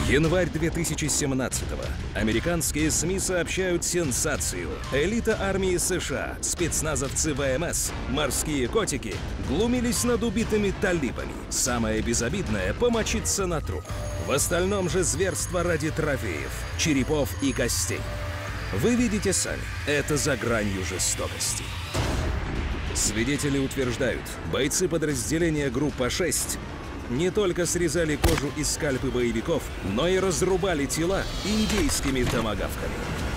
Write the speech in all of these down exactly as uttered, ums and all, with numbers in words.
Январь две тысячи семнадцатого. Американские СМИ сообщают сенсацию. Элита армии США, спецназовцы ВМС, морские котики глумились над убитыми талибами. Самое безобидное — помочиться на труп. В остальном же зверство ради трофеев, черепов и костей. Вы видите сами, это за гранью жестокости. Свидетели утверждают, бойцы подразделения «Группа шесть» не только срезали кожу и скальпы боевиков, но и разрубали тела индейскими томагавками.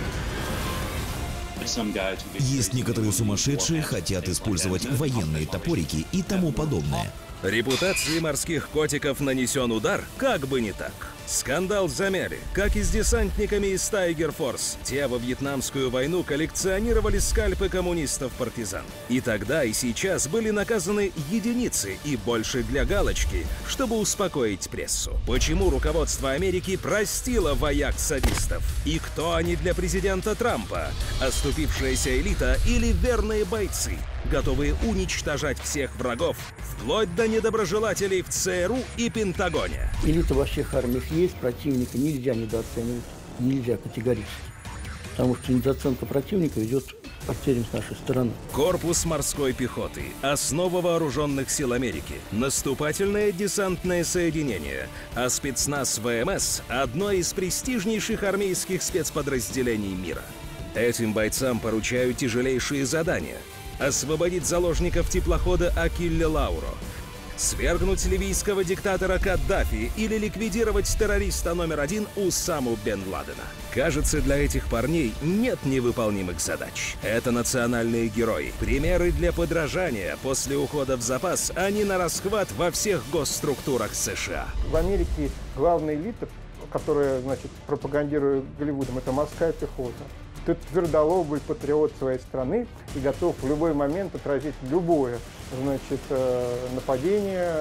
Есть некоторые сумасшедшие, хотят использовать военные топорики и тому подобное. Репутации морских котиков нанесен удар, как бы не так. Скандал замяли, как и с десантниками из Tiger Force. Те во Вьетнамскую войну коллекционировали скальпы коммунистов-партизан. И тогда, и сейчас были наказаны единицы, и больше для галочки, чтобы успокоить прессу. Почему руководство Америки простило вояк-садистов? И кто они для президента Трампа? Оступившаяся элита или верные бойцы, готовые уничтожать всех врагов, вплоть до недоброжелателей в ЦРУ и Пентагоне? Элита во всех армиях есть, противника нельзя недооценивать, нельзя категорически. Потому что недооценка противника ведет к потерям с нашей стороны. Корпус морской пехоты, основа вооруженных сил Америки, наступательное десантное соединение, а спецназ ВМС – одно из престижнейших армейских спецподразделений мира. Этим бойцам поручают тяжелейшие задания – освободить заложников теплохода Акилле Лауро, свергнуть ливийского диктатора Каддафи или ликвидировать террориста номер один Усаму бен Ладена. Кажется, для этих парней нет невыполнимых задач. Это национальные герои, примеры для подражания. После ухода в запас они на расхват во всех госструктурах США. В Америке главная элита, которая, значит, пропагандирует Голливудом, это морская пехота. Ты твердолобый патриот своей страны и готов в любой момент отразить любое, значит, нападение,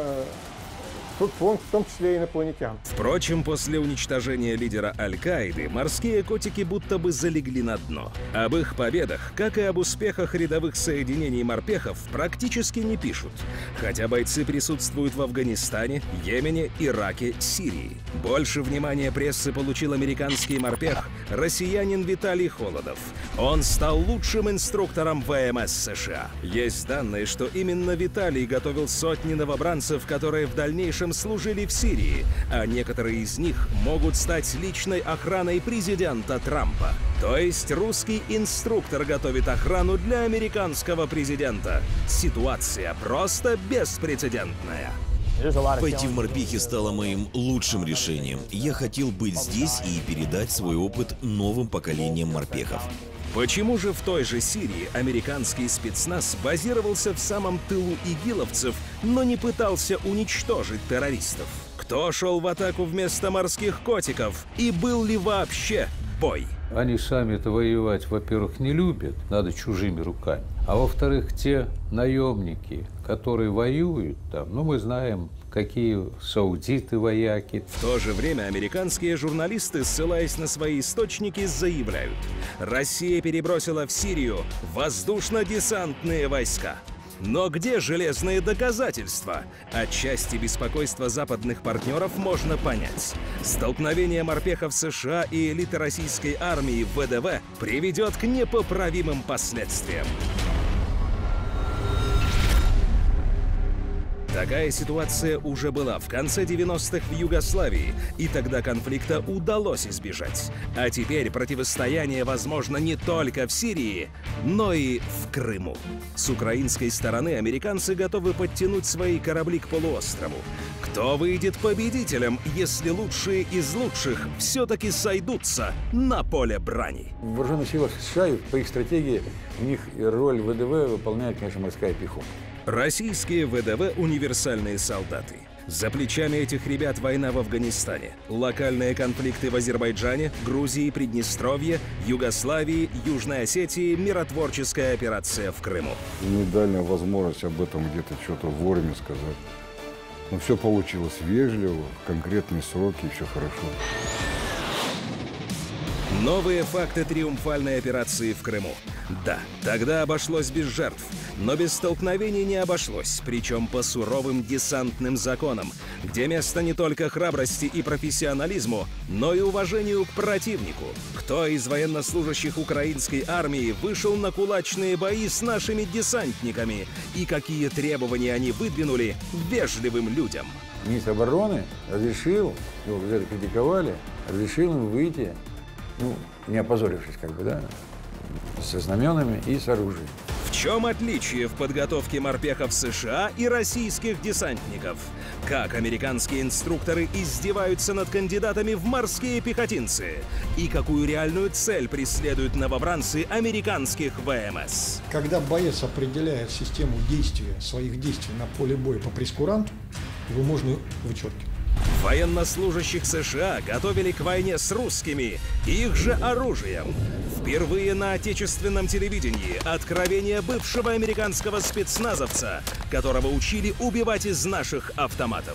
в том числе и инопланетян. Впрочем, после уничтожения лидера Аль-Каиды морские котики будто бы залегли на дно. Об их победах, как и об успехах рядовых соединений морпехов, практически не пишут. Хотя бойцы присутствуют в Афганистане, Йемене, Ираке, Сирии. Больше внимания прессы получил американский морпех, россиянин Виталий Холодов. Он стал лучшим инструктором ВМС США. Есть данные, что именно Виталий готовил сотни новобранцев, которые в дальнейшем служили в Сирии, а некоторые из них могут стать личной охраной президента Трампа. То есть русский инструктор готовит охрану для американского президента. Ситуация просто беспрецедентная. Пойти в морпехи стало моим лучшим решением. Я хотел быть здесь и передать свой опыт новым поколениям морпехов. Почему же в той же Сирии американский спецназ базировался в самом тылу игиловцев, но не пытался уничтожить террористов? Кто шел в атаку вместо морских котиков? И был ли вообще бой? Они сами-то воевать, во-первых, не любят, надо чужими руками. А во-вторых, те наемники, которые воюют там, ну, мы знаем, какие саудиты-вояки. В то же время американские журналисты, ссылаясь на свои источники, заявляют: Россия перебросила в Сирию воздушно-десантные войска. Но где железные доказательства? Отчасти беспокойство западных партнеров можно понять. Столкновение морпехов США и элиты российской армии в ВДВ приведет к непоправимым последствиям. Такая ситуация уже была в конце девяностых в Югославии, и тогда конфликта удалось избежать. А теперь противостояние возможно не только в Сирии, но и в Крыму. С украинской стороны американцы готовы подтянуть свои корабли к полуострову. Кто выйдет победителем, если лучшие из лучших все-таки сойдутся на поле брани? В вооруженных силах США, по их стратегии, у них роль ВДВ выполняет, конечно, морская пехота. Российские ВДВ – универсальные солдаты. За плечами этих ребят война в Афганистане, локальные конфликты в Азербайджане, Грузии, Приднестровье, Югославии, Южной Осетии, миротворческая операция в Крыму. Не дали возможность об этом где-то что-то вовремя сказать. Но все получилось вежливо, в конкретные сроки, и все хорошо. Новые факты триумфальной операции в Крыму. Да, тогда обошлось без жертв. Но без столкновений не обошлось, причем по суровым десантным законам, где место не только храбрости и профессионализму, но и уважению к противнику. Кто из военнослужащих украинской армии вышел на кулачные бои с нашими десантниками и какие требования они выдвинули вежливым людям? Министр обороны разрешил, его за это критиковали, разрешил им выйти, ну, не опозорившись, как бы, да, со знаменами и с оружием. В чем отличие в подготовке морпехов США и российских десантников? Как американские инструкторы издеваются над кандидатами в морские пехотинцы? И какую реальную цель преследуют новобранцы американских ВМС? Когда боец определяет систему действия, своих действий на поле боя по прейскуранту, его можно вычеркивать. Военнослужащих США готовили к войне с русскими, их же оружием. Впервые на отечественном телевидении откровение бывшего американского спецназовца, которого учили убивать из наших автоматов.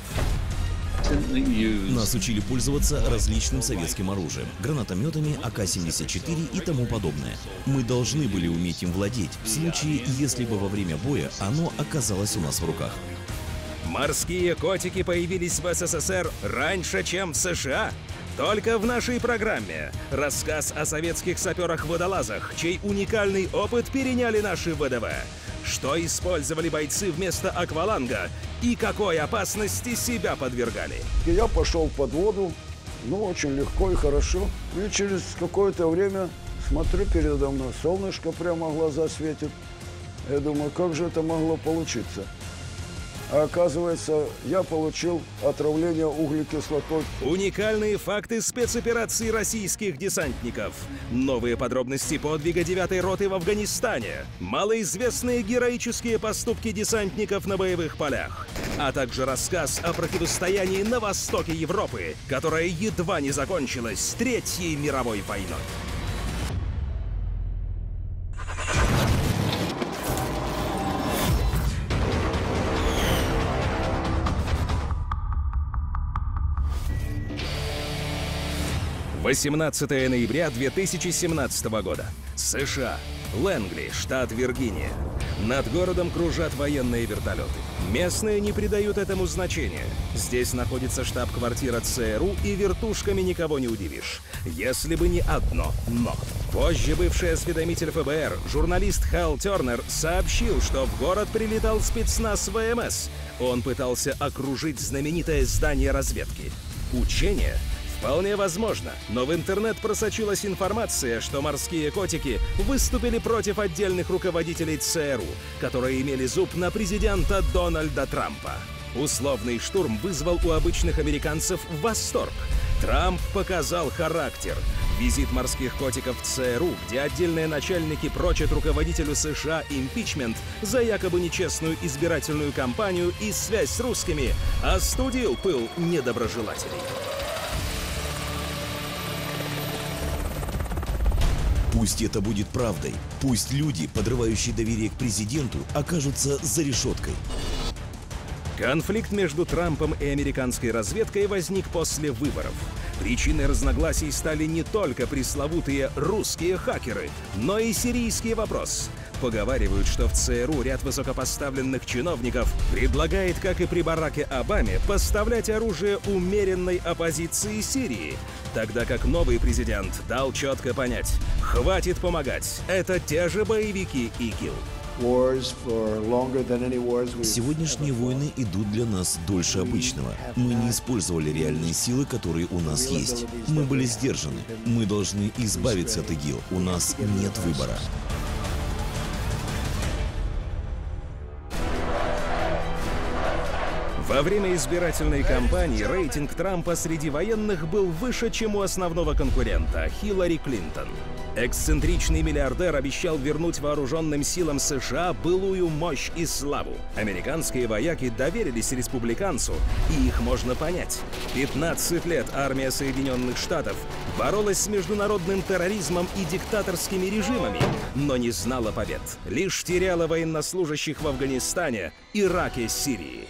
Нас учили пользоваться различным советским оружием, гранатометами, А К семьдесят четыре и тому подобное. Мы должны были уметь им владеть, в случае, если бы во время боя оно оказалось у нас в руках. Морские котики появились в СССР раньше, чем в США. Только в нашей программе рассказ о советских саперах-водолазах, чей уникальный опыт переняли наши ВДВ. Что использовали бойцы вместо акваланга и какой опасности себя подвергали. Я пошел под воду, ну, очень легко и хорошо. И через какое-то время смотрю передо мной, солнышко прямо в глаза светит. Я думаю, как же это могло получиться? А оказывается, я получил отравление углекислотой. Уникальные факты спецопераций российских десантников. Новые подробности подвига девятой роты в Афганистане. Малоизвестные героические поступки десантников на боевых полях. А также рассказ о противостоянии на востоке Европы, которое едва не закончилось Третьей мировой войной. восемнадцатое ноября две тысячи семнадцатого года. США. Лэнгли, штат Виргиния. Над городом кружат военные вертолеты. Местные не придают этому значения. Здесь находится штаб-квартира ЦРУ, и вертушками никого не удивишь. Если бы не одно «но». Позже бывший осведомитель ФБР, журналист Хал Тернер, сообщил, что в город прилетал спецназ ВМС. Он пытался окружить знаменитое здание разведки. Учение? Вполне возможно, но в интернет просочилась информация, что морские котики выступили против отдельных руководителей ЦРУ, которые имели зуб на президента Дональда Трампа. Условный штурм вызвал у обычных американцев восторг. Трамп показал характер. Визит морских котиков в ЦРУ, где отдельные начальники прочат руководителю США импичмент за якобы нечестную избирательную кампанию и связь с русскими, остудил пыл недоброжелателей. Пусть это будет правдой. Пусть люди, подрывающие доверие к президенту, окажутся за решеткой. Конфликт между Трампом и американской разведкой возник после выборов. Причиной разногласий стали не только пресловутые русские хакеры, но и сирийский вопрос. Поговаривают, что в ЦРУ ряд высокопоставленных чиновников предлагает, как и при Бараке Обаме, поставлять оружие умеренной оппозиции Сирии, тогда как новый президент дал четко понять: хватит помогать, это те же боевики ИГИЛ. Сегодняшние войны идут для нас дольше обычного. Мы не использовали реальные силы, которые у нас есть. Мы были сдержаны. Мы должны избавиться от ИГИЛ. У нас нет выбора. Во время избирательной кампании рейтинг Трампа среди военных был выше, чем у основного конкурента — Хиллари Клинтон. Эксцентричный миллиардер обещал вернуть вооруженным силам США былую мощь и славу. Американские вояки доверились республиканцу, и их можно понять. пятнадцать лет армия Соединенных Штатов боролась с международным терроризмом и диктаторскими режимами, но не знала побед. Лишь теряла военнослужащих в Афганистане, Ираке, Сирии.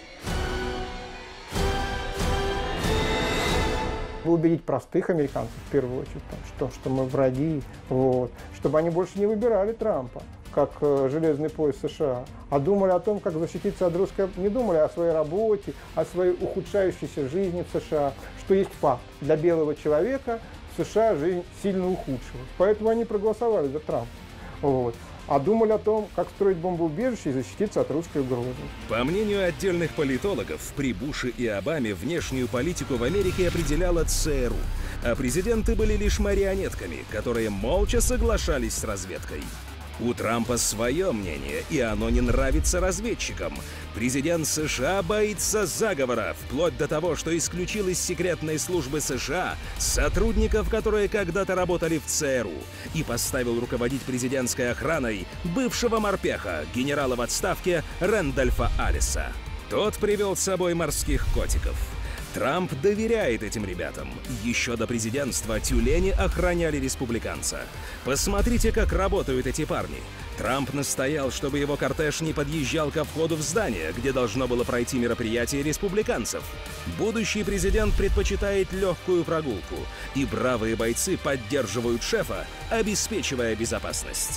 Убедить простых американцев, в первую очередь, там, что, что мы враги, вот, чтобы они больше не выбирали Трампа. как э, железный пояс США, а думали о том, как защититься от русской... Не думали о своей работе, о своей ухудшающейся жизни в США, что есть факт. Для белого человека в США жизнь сильно ухудшилась. Поэтому они проголосовали за Трампа. Вот. А думали о том, как строить бомбоубежище и защититься от русской угрозы. По мнению отдельных политологов, при Буше и Обаме внешнюю политику в Америке определяла ЦРУ, а президенты были лишь марионетками, которые молча соглашались с разведкой. У Трампа свое мнение, и оно не нравится разведчикам. Президент США боится заговора, вплоть до того, что исключил из секретной службы США сотрудников, которые когда-то работали в ЦРУ, и поставил руководить президентской охраной бывшего морпеха, генерала в отставке Рэндольфа Аллиса. Тот привел с собой морских котиков. Трамп доверяет этим ребятам. Еще до президентства тюлени охраняли республиканца. Посмотрите, как работают эти парни. Трамп настоял, чтобы его кортеж не подъезжал ко входу в здание, где должно было пройти мероприятие республиканцев. Будущий президент предпочитает легкую прогулку, и бравые бойцы поддерживают шефа, обеспечивая безопасность.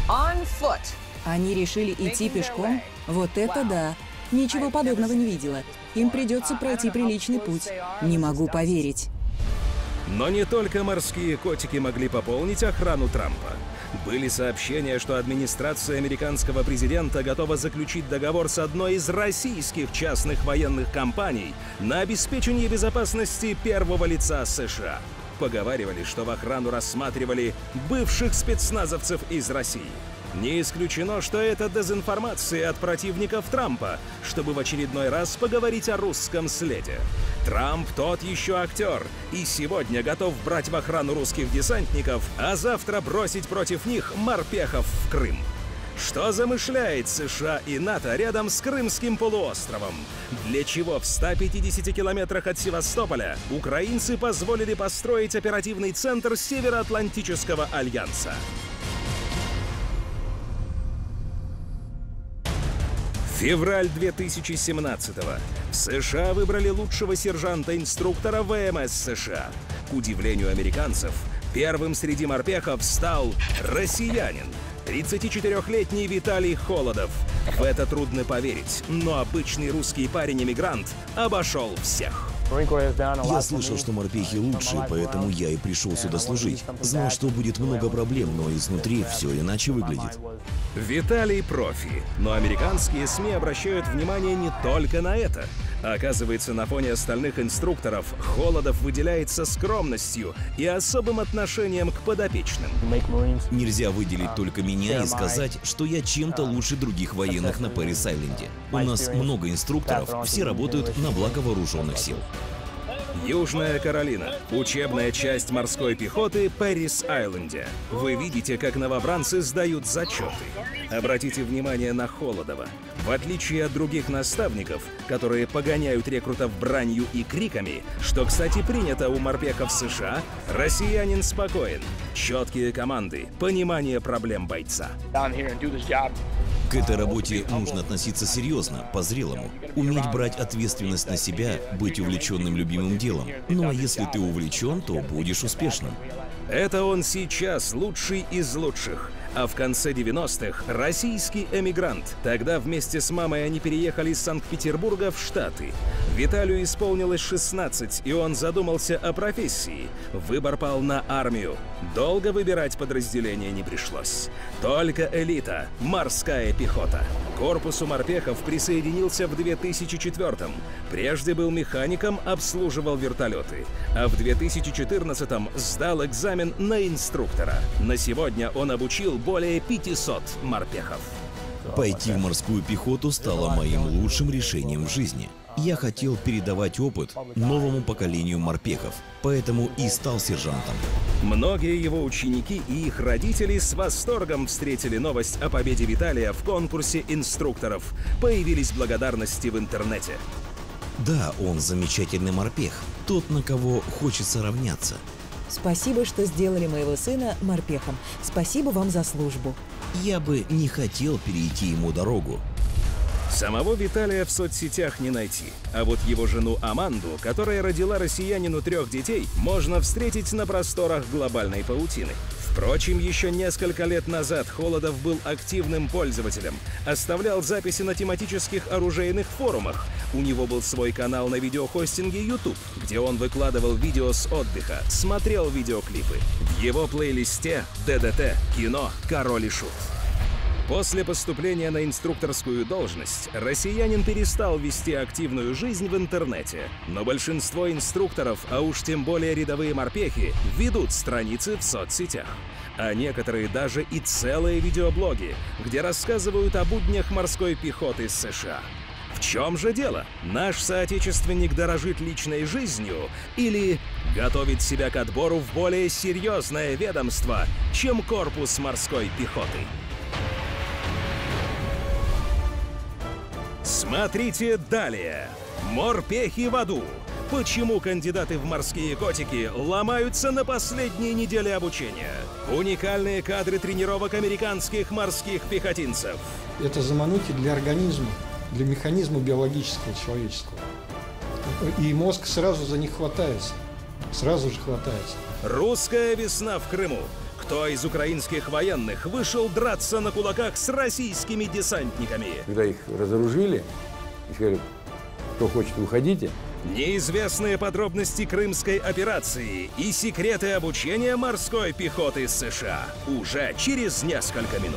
Они решили идти пешком? Вот это да! Ничего подобного не видела. Им придется пройти приличный путь. Не могу поверить. Но не только морские котики могли пополнить охрану Трампа. Были сообщения, что администрация американского президента готова заключить договор с одной из российских частных военных компаний на обеспечение безопасности первого лица США. Поговаривали, что в охрану рассматривали бывших спецназовцев из России. Не исключено, что это дезинформация от противников Трампа, чтобы в очередной раз поговорить о русском следе. Трамп тот еще актер, и сегодня готов брать в охрану русских десантников, а завтра бросить против них морпехов в Крым. Что замышляет США и НАТО рядом с Крымским полуостровом? Для чего в ста пятидесяти километрах от Севастополя украинцы позволили построить оперативный центр Североатлантического альянса? Февраль две тысячи семнадцатого. В США выбрали лучшего сержанта-инструктора ВМС США. К удивлению американцев, первым среди морпехов стал россиянин. тридцатичетырёхлетний Виталий Холодов. В это трудно поверить, но обычный русский парень-эмигрант обошел всех. Я слышал, что морпехи лучшие, поэтому я и пришел сюда служить. Знал, что будет много проблем, но изнутри все иначе выглядит. Виталий профи, но американские СМИ обращают внимание не только на это. Оказывается, на фоне остальных инструкторов Холодов выделяется скромностью и особым отношением к подопечным. Нельзя выделить только меня и сказать, что я чем-то лучше других военных на Пэрис-Айленде. У нас много инструкторов, все работают на благо вооруженных сил. Южная Каролина. Учебная часть морской пехоты Пэрис-Айленде. Вы видите, как новобранцы сдают зачеты. Обратите внимание на Холодова. В отличие от других наставников, которые погоняют рекрутов бранью и криками, что, кстати, принято у морпехов США, россиянин спокоен. Четкие команды, понимание проблем бойца. К этой работе нужно относиться серьезно, по-зрелому. Уметь брать ответственность на себя, быть увлеченным любимым делом. Ну а если ты увлечен, то будешь успешным. Это он сейчас лучший из лучших. А в конце девяностых российский эмигрант. Тогда вместе с мамой они переехали из Санкт-Петербурга в Штаты. Виталию исполнилось шестнадцать, и он задумался о профессии. Выбор пал на армию. Долго выбирать подразделение не пришлось. Только элита — морская пехота. К корпусу морпехов присоединился в две тысячи четвёртом. Прежде был механиком, обслуживал вертолеты. А в две тысячи четырнадцатом сдал экзамен на инструктора. На сегодня он обучил более пятисот морпехов. Пойти в морскую пехоту стало моим лучшим решением в жизни. Я хотел передавать опыт новому поколению морпехов, поэтому и стал сержантом. Многие его ученики и их родители с восторгом встретили новость о победе Виталия в конкурсе инструкторов. Появились благодарности в интернете. Да, он замечательный морпех, тот, на кого хочется равняться. Спасибо, что сделали моего сына морпехом. Спасибо вам за службу. Я бы не хотел перейти ему дорогу. Самого Виталия в соцсетях не найти, а вот его жену Аманду, которая родила россиянину трех детей, можно встретить на просторах глобальной паутины. Впрочем, еще несколько лет назад Холодов был активным пользователем, оставлял записи на тематических оружейных форумах. У него был свой канал на видеохостинге YouTube, где он выкладывал видео с отдыха, смотрел видеоклипы. В его плейлисте ДДТ, кино, король и шут. После поступления на инструкторскую должность россиянин перестал вести активную жизнь в интернете. Но большинство инструкторов, а уж тем более рядовые морпехи, ведут страницы в соцсетях. А некоторые даже и целые видеоблоги, где рассказывают о буднях морской пехоты США. В чем же дело? Наш соотечественник дорожит личной жизнью или готовит себя к отбору в более серьезное ведомство, чем корпус морской пехоты? Смотрите далее. Морпехи в аду. Почему кандидаты в морские котики ломаются на последней неделе обучения? Уникальные кадры тренировок американских морских пехотинцев. Это заманухи для организма, для механизма биологического, человеческого. И мозг сразу за них хватается. Сразу же хватается. Русская весна в Крыму. Кто из украинских военных вышел драться на кулаках с российскими десантниками? Когда их разоружили, и сказали, кто хочет, уходите. Неизвестные подробности крымской операции и секреты обучения морской пехоты США уже через несколько минут.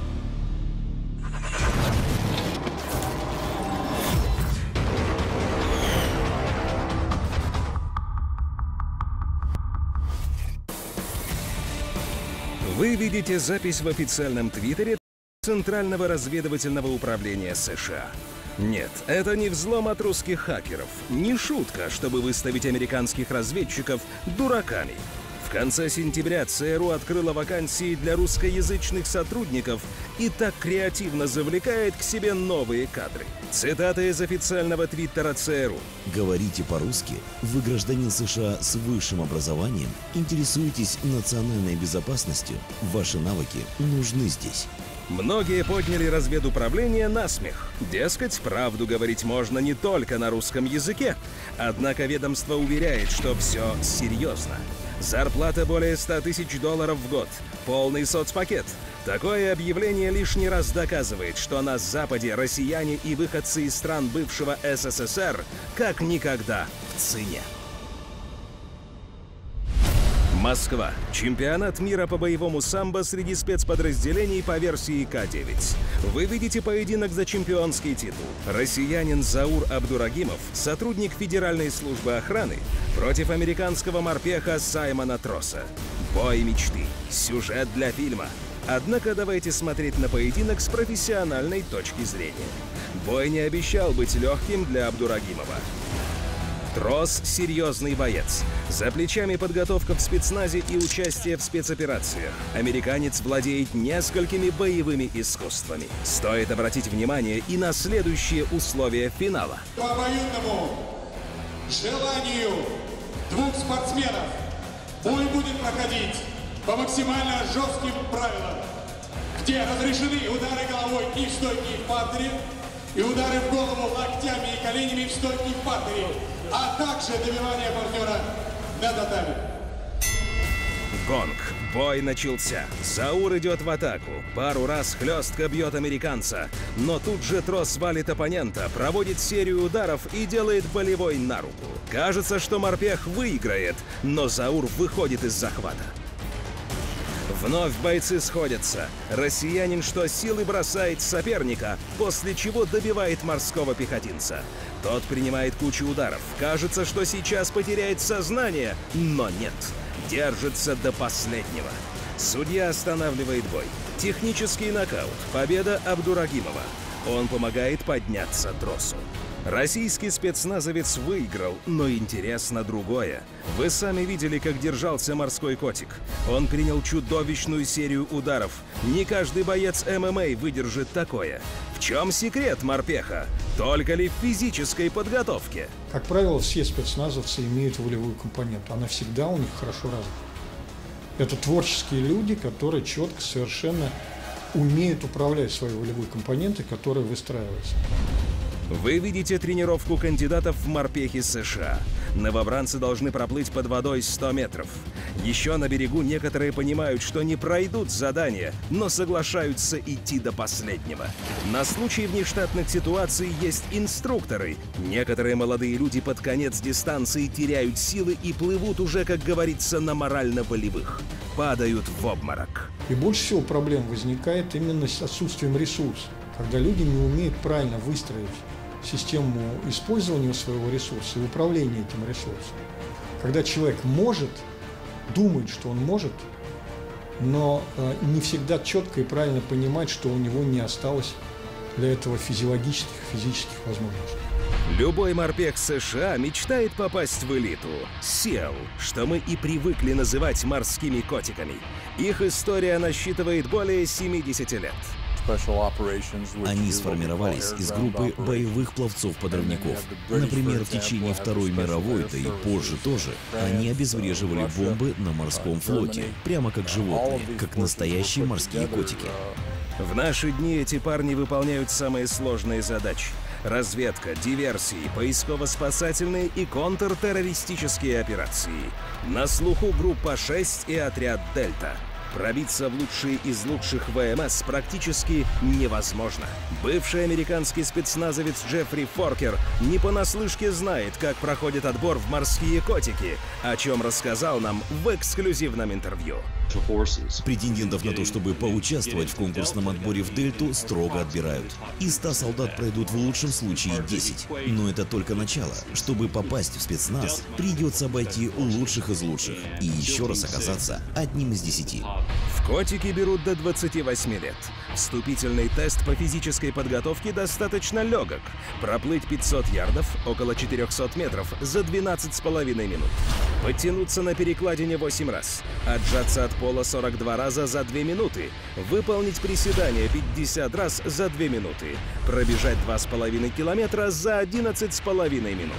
Вы видите запись в официальном твиттере Центрального разведывательного управления США. Нет, это не взлом от русских хакеров, не шутка, чтобы выставить американских разведчиков дураками. В конце сентября ЦРУ открыла вакансии для русскоязычных сотрудников и так креативно завлекает к себе новые кадры. Цитата из официального твиттера ЦРУ. Говорите по-русски, вы гражданин США с высшим образованием, интересуетесь национальной безопасностью, ваши навыки нужны здесь. Многие подняли разведуправление на смех. Дескать, правду говорить можно не только на русском языке. Однако ведомство уверяет, что все серьезно. Зарплата более ста тысяч долларов в год. Полный соцпакет. Такое объявление лишний раз доказывает, что на Западе россияне и выходцы из стран бывшего СССР как никогда в цене. Москва. Чемпионат мира по боевому самбо среди спецподразделений по версии К девять. Вы видите поединок за чемпионский титул. Россиянин Заур Абдурагимов, сотрудник Федеральной службы охраны, против американского морпеха Саймона Троса. Бой мечты. Сюжет для фильма. Однако давайте смотреть на поединок с профессиональной точки зрения. Бой не обещал быть легким для Абдурагимова. Трос – серьезный боец. За плечами подготовка в спецназе и участие в спецоперациях. Американец владеет несколькими боевыми искусствами. Стоит обратить внимание и на следующие условия финала. По обоюдному желанию двух спортсменов бой будет проходить по максимально жестким правилам, где разрешены удары головой и в стойке, и в партере, и удары в голову локтями и коленями в стойке, и в партере, а также добивание партнера на татами. Гонг. Бой начался. Заур идет в атаку. Пару раз хлестко бьет американца. Но тут же Трос валит оппонента, проводит серию ударов и делает болевой на руку. Кажется, что морпех выиграет, но Заур выходит из захвата. Вновь бойцы сходятся. Россиянин что силы бросает соперника, после чего добивает морского пехотинца. Тот принимает кучу ударов. Кажется, что сейчас потеряет сознание, но нет. Держится до последнего. Судья останавливает бой. Технический нокаут. Победа Абдурагимова. Он помогает подняться Тросу. Российский спецназовец выиграл, но интересно другое. Вы сами видели, как держался морской котик. Он принял чудовищную серию ударов. Не каждый боец эм эм а выдержит такое. В чем секрет морпеха? Только ли в физической подготовке? Как правило, все спецназовцы имеют волевую компоненту. Она всегда у них хорошо развита. Это творческие люди, которые четко совершенно умеют управлять своей волевой компонентой, которая выстраивается. Вы видите тренировку кандидатов в морпехи США. Новобранцы должны проплыть под водой сто метров. Еще на берегу некоторые понимают, что не пройдут задание, но соглашаются идти до последнего. На случай внештатных ситуаций есть инструкторы. Некоторые молодые люди под конец дистанции теряют силы и плывут уже, как говорится, на морально-волевых. Падают в обморок. И больше всего проблем возникает именно с отсутствием ресурса, когда люди не умеют правильно выстроить систему использования своего ресурса и управления этим ресурсом. Когда человек может, думает, что он может, но э, не всегда четко и правильно понимает, что у него не осталось для этого физиологических, физических возможностей. Любой морпех США мечтает попасть в элиту. сил, что мы и привыкли называть морскими котиками. Их история насчитывает более семидесяти лет. Они сформировались из группы боевых пловцов-подрывников. Например, в течение Второй мировой, да и позже тоже, они обезвреживали бомбы на морском флоте, прямо как животные, как настоящие морские котики. В наши дни эти парни выполняют самые сложные задачи. Разведка, диверсии, поисково-спасательные и контртеррористические операции. На слуху группа шесть и отряд «Дельта». Пробиться в лучшие из лучших ВМС практически невозможно. Бывший американский спецназовец Джеффри Форкер не понаслышке знает, как проходит отбор в морские котики, о чем рассказал нам в эксклюзивном интервью. Претендентов на то, чтобы поучаствовать в конкурсном отборе в Дельту, строго отбирают. Из ста солдат пройдут в лучшем случае десять. Но это только начало. Чтобы попасть в спецназ, придется обойти лучших из лучших. И еще раз оказаться одним из десяти. В котики берут до двадцати восьми лет. Вступительный тест по физической подготовке достаточно легок. Проплыть пятьсот ярдов, около четырехсот метров, за двенадцать с половиной минут. Подтянуться на перекладине восемь раз. Отжаться от пола сорок два раза за две минуты. Выполнить приседания пятьдесят раз за две минуты. Пробежать два с половиной километра за одиннадцать с половиной минут.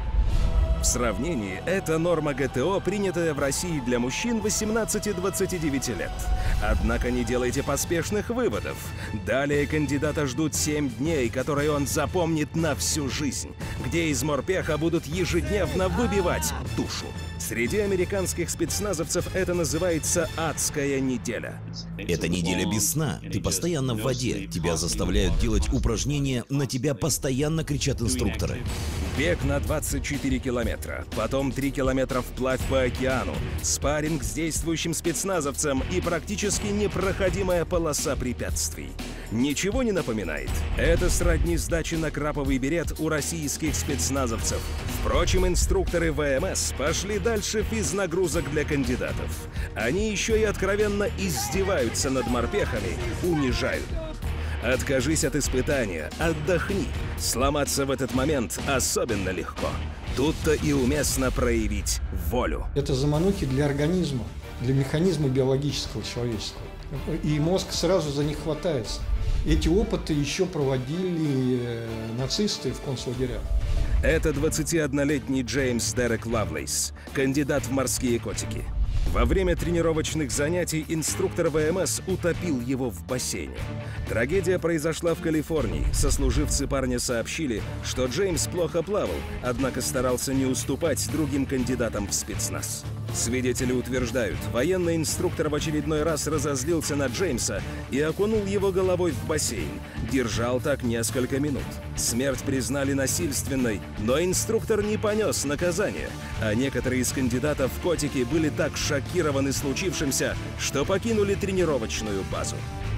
В сравнении, это норма ГТО, принятая в России для мужчин восемнадцати двадцати девяти лет. Однако не делайте поспешных выводов. Далее кандидата ждут семь дней, которые он запомнит на всю жизнь, где из морпеха будут ежедневно выбивать душу. Среди американских спецназовцев это называется «адская неделя». Это неделя без сна. Ты постоянно в воде. Тебя заставляют делать упражнения, на тебя постоянно кричат инструкторы. Бег на двадцать четыре километра, потом три километра вплавь по океану, спарринг с действующим спецназовцем и практически непроходимая полоса препятствий. Ничего не напоминает? Это сродни сдаче на краповый берет у российских спецназовцев. Впрочем, инструкторы ВМС пошли дальше физнагрузок для кандидатов. Они еще и откровенно издеваются над морпехами, унижают. Откажись от испытания, отдохни. Сломаться в этот момент особенно легко. Тут-то и уместно проявить волю. Это заманухи для организма, для механизма биологического, человеческого. И мозг сразу за них хватается. Эти опыты еще проводили нацисты в концлагерях. Это двадцатиоднолетний Джеймс Дерек Лавлейс, кандидат в морские котики. Во время тренировочных занятий инструктор ВМС утопил его в бассейне. Трагедия произошла в Калифорнии. Сослуживцы парня сообщили, что Джеймс плохо плавал, однако старался не уступать другим кандидатам в спецназ. Свидетели утверждают, военный инструктор в очередной раз разозлился на Джеймса и окунул его головой в бассейн. Держал так несколько минут. Смерть признали насильственной, но инструктор не понес наказания, а некоторые из кандидатов в котики были так шокированы случившимся, что покинули тренировочную базу.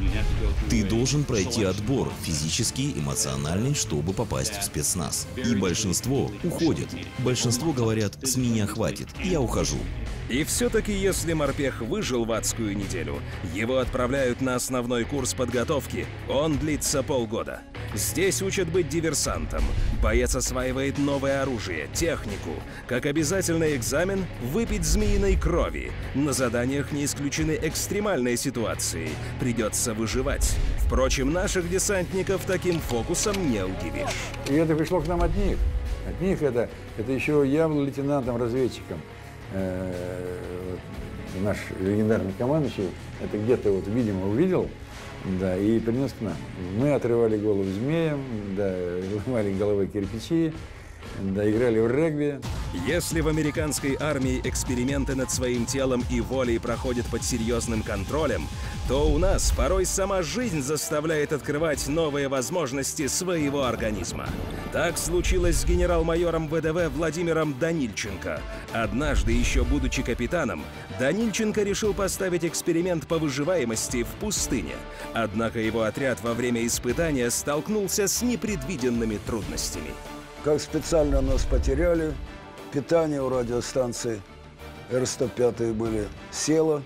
Ты должен пройти отбор, физический, эмоциональный, чтобы попасть в спецназ. И большинство уходит. Большинство говорят: «С меня хватит, я ухожу». И все-таки, если морпех выжил в адскую неделю, его отправляют на основной курс подготовки. Он длится полгода. Здесь учат быть диверсантом. Боец осваивает новое оружие, технику. Как обязательный экзамен — выпить змеиной крови. На заданиях не исключены экстремальные ситуации. Придется выживать. Впрочем, наших десантников таким фокусом не удивишь. И это пришло к нам от них. От них это, это еще я был лейтенантом-разведчиком. Наш легендарный командующий это где-то вот, видимо, увидел да, и принес к нам. Мы отрывали голову змеям, да, ломали головой кирпичи, да, играли в регби. Если в американской армии эксперименты над своим телом и волей проходят под серьезным контролем, то у нас порой сама жизнь заставляет открывать новые возможности своего организма. Так случилось с генерал-майором вэ дэ вэ Владимиром Данильченко. Однажды, еще будучи капитаном, Данильченко решил поставить эксперимент по выживаемости в пустыне. Однако его отряд во время испытания столкнулся с непредвиденными трудностями. Как специально нас потеряли, питание у радиостанции эр сто пять были, село.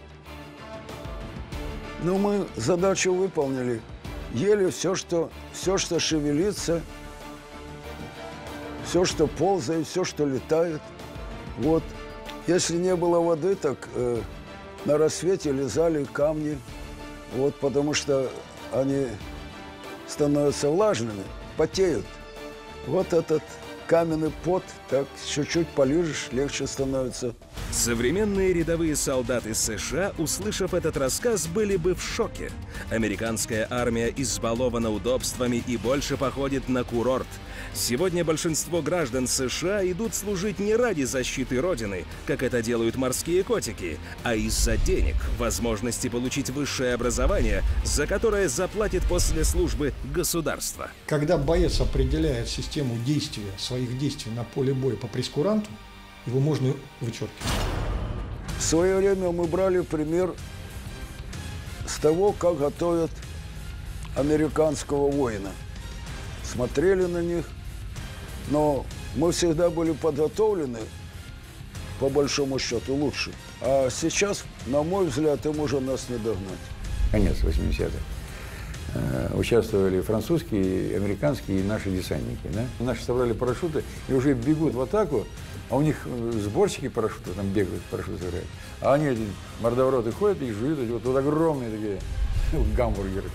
Но мы задачу выполнили. Ели все, что, все, что шевелится, все, что ползает, все, что летает. Вот. Если не было воды, так э, на рассвете лизали камни. Вот, потому что они становятся влажными, потеют. Вот этот каменный пот, так чуть-чуть полижешь, легче становится. Современные рядовые солдаты США, услышав этот рассказ, были бы в шоке. Американская армия избалована удобствами и больше походит на курорт. Сегодня большинство граждан США идут служить не ради защиты Родины, как это делают морские котики, а из-за денег, возможности получить высшее образование, за которое заплатит после службы государство. Когда боец определяет систему действия, своих действий на поле боя по прейскуранту, его можно вычеркивать. В свое время мы брали пример с того, как готовят американского воина. Смотрели на них, но мы всегда были подготовлены, по большому счету, лучше. А сейчас, на мой взгляд, им уже нас не догнать. Конец восьмидесятых. Участвовали французские, американские и наши десантники. Да? Наши собрали парашюты и уже бегут в атаку, а у них сборщики парашютов там бегают, парашюты собирают. А они, эти мордовороты, ходят и жуют, эти вот, вот огромные такие гамбургеры.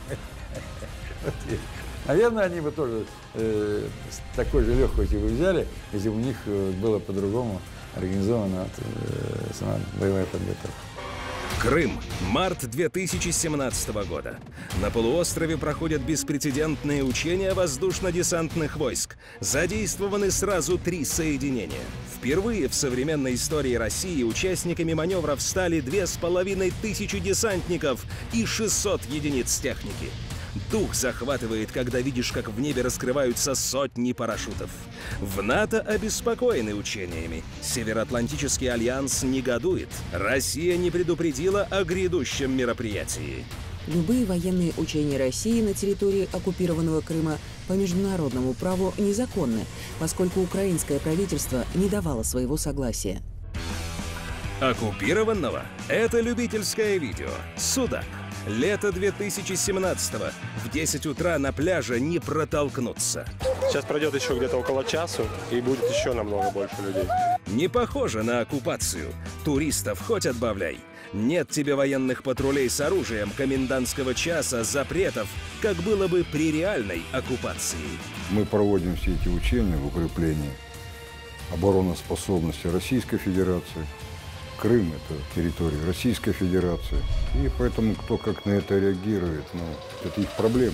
Наверное, они бы тоже э, с такой же легкостью бы взяли, если бы у них было по-другому организована э, сама боевая подготовка. Крым. Март две тысячи семнадцатого года. На полуострове проходят беспрецедентные учения воздушно-десантных войск. Задействованы сразу три соединения. Впервые в современной истории России участниками маневров стали две с половиной тысячи десантников и шестьсот единиц техники. Дух захватывает, когда видишь, как в небе раскрываются сотни парашютов. В НАТО обеспокоены учениями. Североатлантический альянс негодует. Россия не предупредила о грядущем мероприятии. Любые военные учения России на территории оккупированного Крыма по международному праву незаконны, поскольку украинское правительство не давало своего согласия. Оккупированного? Это любительское видео. Судак. Лето две тысячи семнадцатого. В десять утра на пляже не протолкнуться. Сейчас пройдет еще где-то около часу, и будет еще намного больше людей. Не похоже на оккупацию. Туристов хоть отбавляй. Нет тебе военных патрулей с оружием, комендантского часа, запретов, как было бы при реальной оккупации. Мы проводим все эти учения в укреплении обороноспособности Российской Федерации. Крым – это территория Российской Федерации. И поэтому кто как на это реагирует, ну, это их проблемы.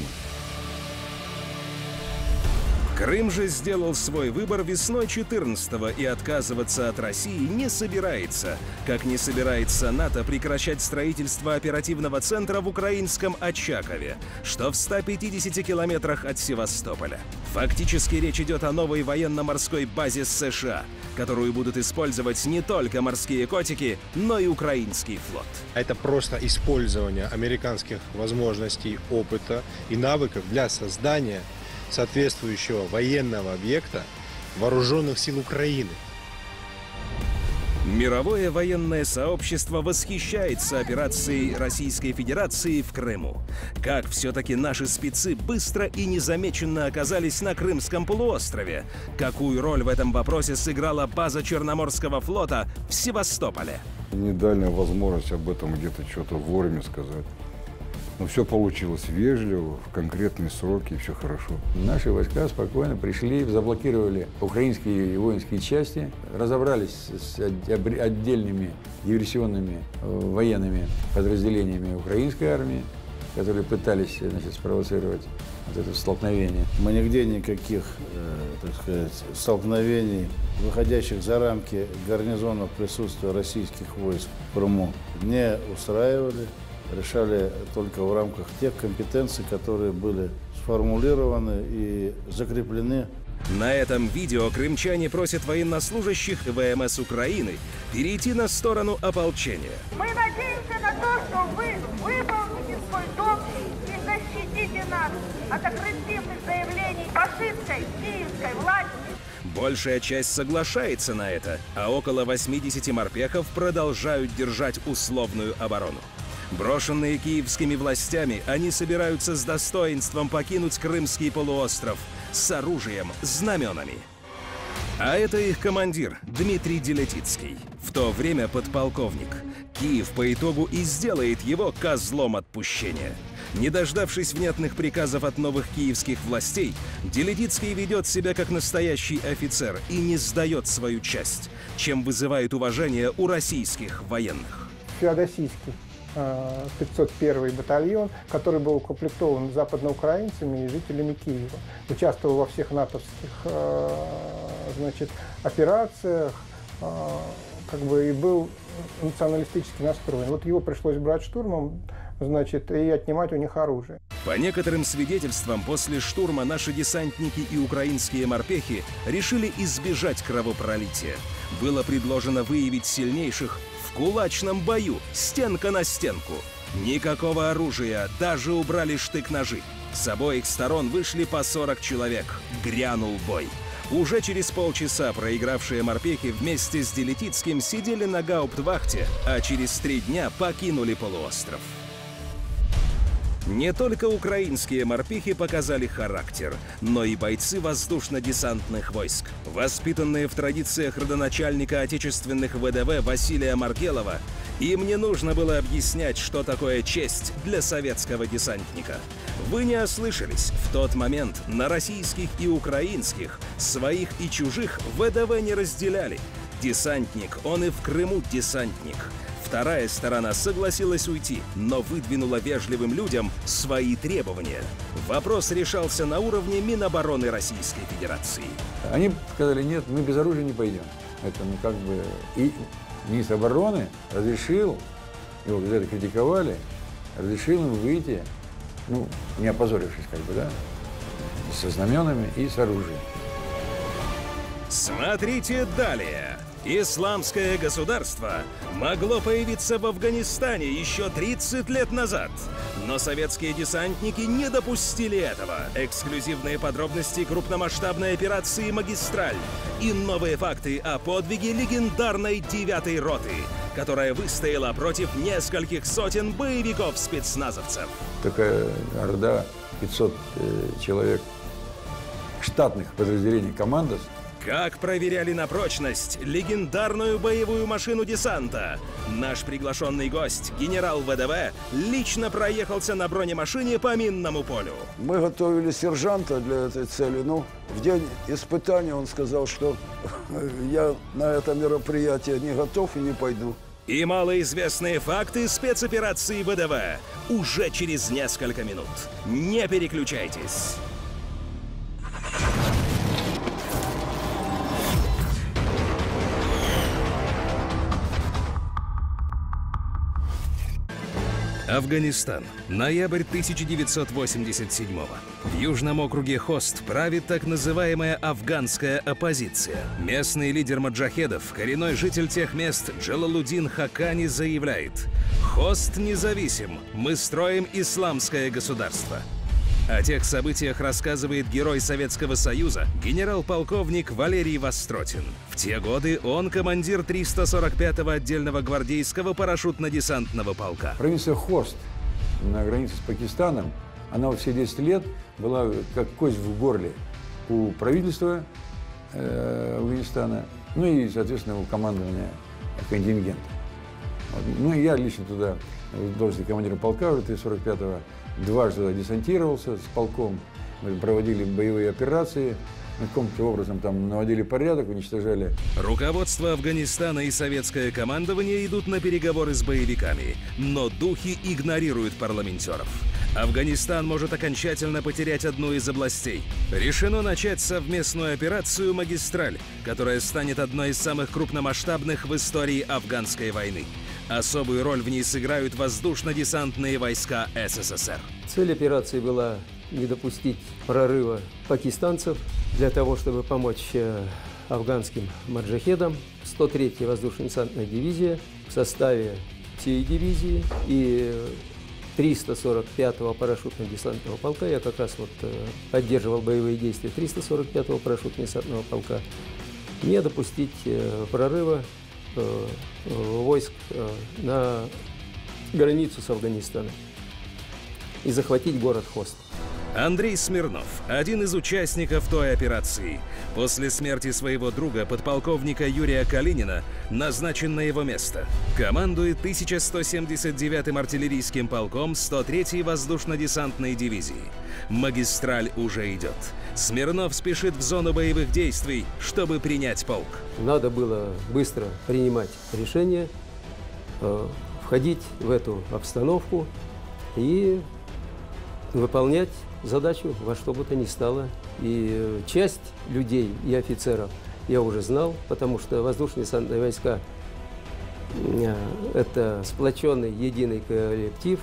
Крым же сделал свой выбор весной четырнадцатого и отказываться от России не собирается. Как не собирается НАТО прекращать строительство оперативного центра в украинском Очакове, что в ста пятидесяти километрах от Севастополя. Фактически речь идет о новой военно-морской базе США, которую будут использовать не только морские котики, но и украинский флот. Это просто использование американских возможностей, опыта и навыков для создания соответствующего военного объекта вооруженных сил Украины. Мировое военное сообщество восхищается операцией Российской Федерации в Крыму. Как все-таки наши спецы быстро и незамеченно оказались на Крымском полуострове? Какую роль в этом вопросе сыграла база Черноморского флота в Севастополе? Не дали нам возможность об этом где-то что-то вовремя сказать. Но все получилось вежливо, в конкретные сроки, и все хорошо. Наши войска спокойно пришли, заблокировали украинские воинские части, разобрались с отдельными диверсионными военными подразделениями украинской армии которые пытались, значит, спровоцировать вот это столкновение. Мы нигде никаких, э, так сказать, столкновений, выходящих за рамки гарнизонов присутствия российских войск в Крыму, не устраивали. Решали только в рамках тех компетенций, которые были сформулированы и закреплены. На этом видео крымчане просят военнослужащих ВМС Украины перейти на сторону ополчения. Мы надеемся на то, что вы выполните свой долг и защитите нас от агрессивных заявлений фашистской киевской власти. Большая часть соглашается на это, а около восьмидесяти морпехов продолжают держать условную оборону. Брошенные киевскими властями, они собираются с достоинством покинуть Крымский полуостров с оружием, знаменами. А это их командир Дмитрий Делетицкий, в то время подполковник. Киев по итогу и сделает его козлом отпущения. Не дождавшись внятных приказов от новых киевских властей, Делетицкий ведет себя как настоящий офицер и не сдает свою часть, чем вызывает уважение у российских военных. Феодосийский пятьсот первый батальон, который был укомплектован западноукраинцами и жителями Киева. Участвовал во всех натовских, значит, операциях, как бы и был националистически настроен. Вот его пришлось брать штурмом, значит, и отнимать у них оружие. По некоторым свидетельствам, после штурма наши десантники и украинские морпехи решили избежать кровопролития. Было предложено выявить сильнейших в кулачном бою, стенка на стенку. Никакого оружия, даже убрали штык-ножи. С обоих сторон вышли по сорок человек. Грянул бой. Уже через полчаса проигравшие морпехи вместе с Делетицким сидели на гауптвахте, а через три дня покинули полуостров. Не только украинские морпехи показали характер, но и бойцы воздушно-десантных войск. Воспитанные в традициях родоначальника отечественных ВДВ Василия Маркелова, им не нужно было объяснять, что такое честь для советского десантника. Вы не ослышались, в тот момент на российских и украинских, своих и чужих ВДВ не разделяли. Десантник, он и в Крыму десантник. Вторая сторона согласилась уйти, но выдвинула вежливым людям свои требования. Вопрос решался на уровне Минобороны Российской Федерации. Они сказали, нет, мы без оружия не пойдем. Это, ну, как бы... И министр обороны разрешил, его за это критиковали, разрешил им выйти, ну, не опозорившись, как бы, да, со знаменами и с оружием. Смотрите далее. Исламское государство могло появиться в Афганистане еще тридцать лет назад. Но советские десантники не допустили этого. Эксклюзивные подробности крупномасштабной операции «Магистраль» и новые факты о подвиге легендарной девятой роты, которая выстояла против нескольких сотен боевиков-спецназовцев. Такая орда, пятьсот э, человек штатных подразделений «Командос». Как проверяли на прочность легендарную боевую машину десанта? Наш приглашенный гость, генерал ВДВ, лично проехался на бронемашине по минному полю. Мы готовили сержанта для этой цели, но в день испытания он сказал, что я на это мероприятие не готов и не пойду. И малоизвестные факты спецоперации ВДВ уже через несколько минут. Не переключайтесь. Афганистан. Ноябрь тысяча девятьсот восемьдесят седьмого. В Южном округе Хост правит так называемая афганская оппозиция. Местный лидер маджахедов, коренной житель тех мест Джалалуддин Хакани заявляет: «Хост независим, мы строим исламское государство». О тех событиях рассказывает герой Советского Союза, генерал-полковник Валерий Востротин. В те годы он командир триста сорок пятого отдельного гвардейского парашютно-десантного полка. Провинция Хост на границе с Пакистаном, она вот все десять лет была как кость в горле у правительства э, Афганистана, ну и, соответственно, у командования контингента. Вот. Ну и я лично туда, в должности командира полка уже триста сорок пятого, дважды десантировался с полком, мы проводили боевые операции, каким-то образом там наводили порядок, уничтожали. Руководство Афганистана и советское командование идут на переговоры с боевиками, но духи игнорируют парламентеров. Афганистан может окончательно потерять одну из областей. Решено начать совместную операцию «Магистраль», которая станет одной из самых крупномасштабных в истории афганской войны. Особую роль в ней сыграют воздушно-десантные войска СССР. Цель операции была не допустить прорыва пакистанцев для того, чтобы помочь афганским маджахедам. сто третья воздушно-десантная дивизия в составе всей дивизии и триста сорок пятого парашютно-десантного полка. Я как раз вот поддерживал боевые действия триста сорок пятого парашютно-десантного полка. Не допустить прорыва войск на границу с Афганистаном и захватить город Хост. Андрей Смирнов – один из участников той операции. После смерти своего друга, подполковника Юрия Калинина, назначен на его место. Командует тысяча сто семьдесят девятым артиллерийским полком сто третьей воздушно-десантной дивизии. Магистраль уже идет. Смирнов спешит в зону боевых действий, чтобы принять полк. Надо было быстро принимать решение, э, входить в эту обстановку и выполнять задачу во что бы то ни стало. И часть людей и офицеров я уже знал, потому что воздушно-десантные войска – это сплоченный единый коллектив.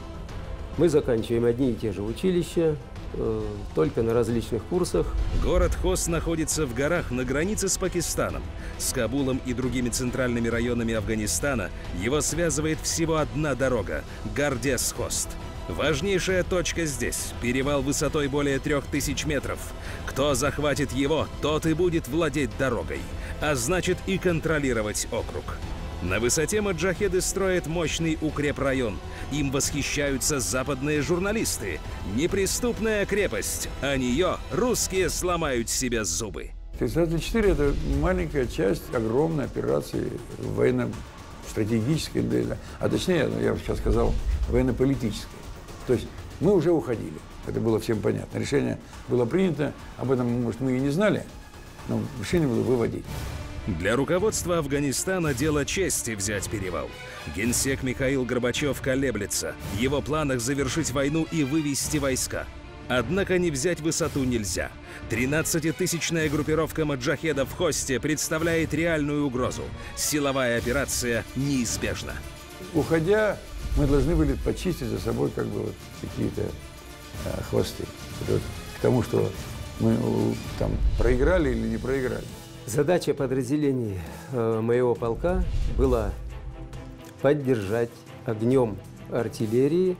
Мы заканчиваем одни и те же училища, только на различных курсах. Город Хост находится в горах на границе с Пакистаном. С Кабулом и другими центральными районами Афганистана его связывает всего одна дорога – Гардес-Хост. Важнейшая точка здесь – перевал высотой более трех тысяч метров. Кто захватит его, тот и будет владеть дорогой, а значит и контролировать округ. На высоте маджахеды строят мощный укрепрайон. Им восхищаются западные журналисты. Неприступная крепость, а нее русские сломают себе зубы. тридцать четыре – это маленькая часть огромной операции военно-стратегической, а точнее, я бы сейчас сказал, военно-политической. То есть мы уже уходили, это было всем понятно. Решение было принято, об этом, может, мы и не знали, но решение было выводить. Для руководства Афганистана дело чести взять перевал. Генсек Михаил Горбачев колеблется. В его планах завершить войну и вывести войска. Однако не взять высоту нельзя. тринадцатитысячная группировка маджахедов в Хосте представляет реальную угрозу. Силовая операция неизбежна. Уходя, мы должны были почистить за собой как бы вот какие-то э, хвосты. Вот, к тому, что мы там проиграли или не проиграли. Задача подразделений э, моего полка была поддержать огнем артиллерии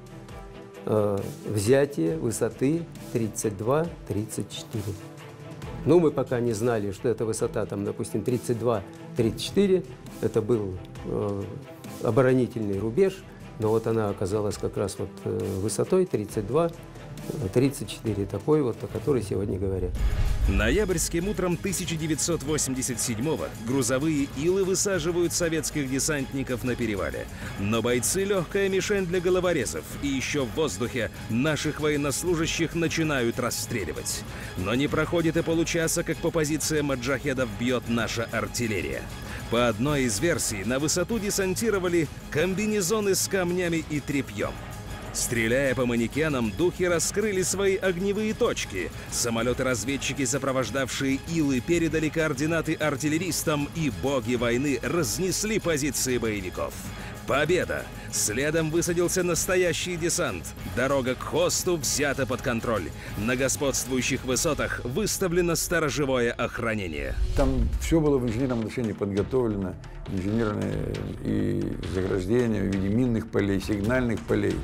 э, взятие высоты тридцать два — тридцать четыре. Ну, мы пока не знали, что эта высота, там, допустим, тридцать два — тридцать четыре. Это был э, оборонительный рубеж, но вот она оказалась как раз вот э, высотой тридцать два — тридцать четыре, такой вот, о которой сегодня говорят. Ноябрьским утром тысяча девятьсот восемьдесят седьмого грузовые илы высаживают советских десантников на перевале. Но бойцы — легкая мишень для головорезов, и еще в воздухе наших военнослужащих начинают расстреливать. Но не проходит и получаса, как по позициям маджахедов бьет наша артиллерия. По одной из версий, на высоту десантировали комбинезоны с камнями и тряпьем. Стреляя по манекенам, духи раскрыли свои огневые точки. Самолеты-разведчики, сопровождавшие илы, передали координаты артиллеристам, и боги войны разнесли позиции боевиков. Победа! Следом высадился настоящий десант. Дорога к Хосту взята под контроль. На господствующих высотах выставлено сторожевое охранение. Там все было в инженерном отношении подготовлено. Инженерные и заграждения в виде минных полей, сигнальных полей.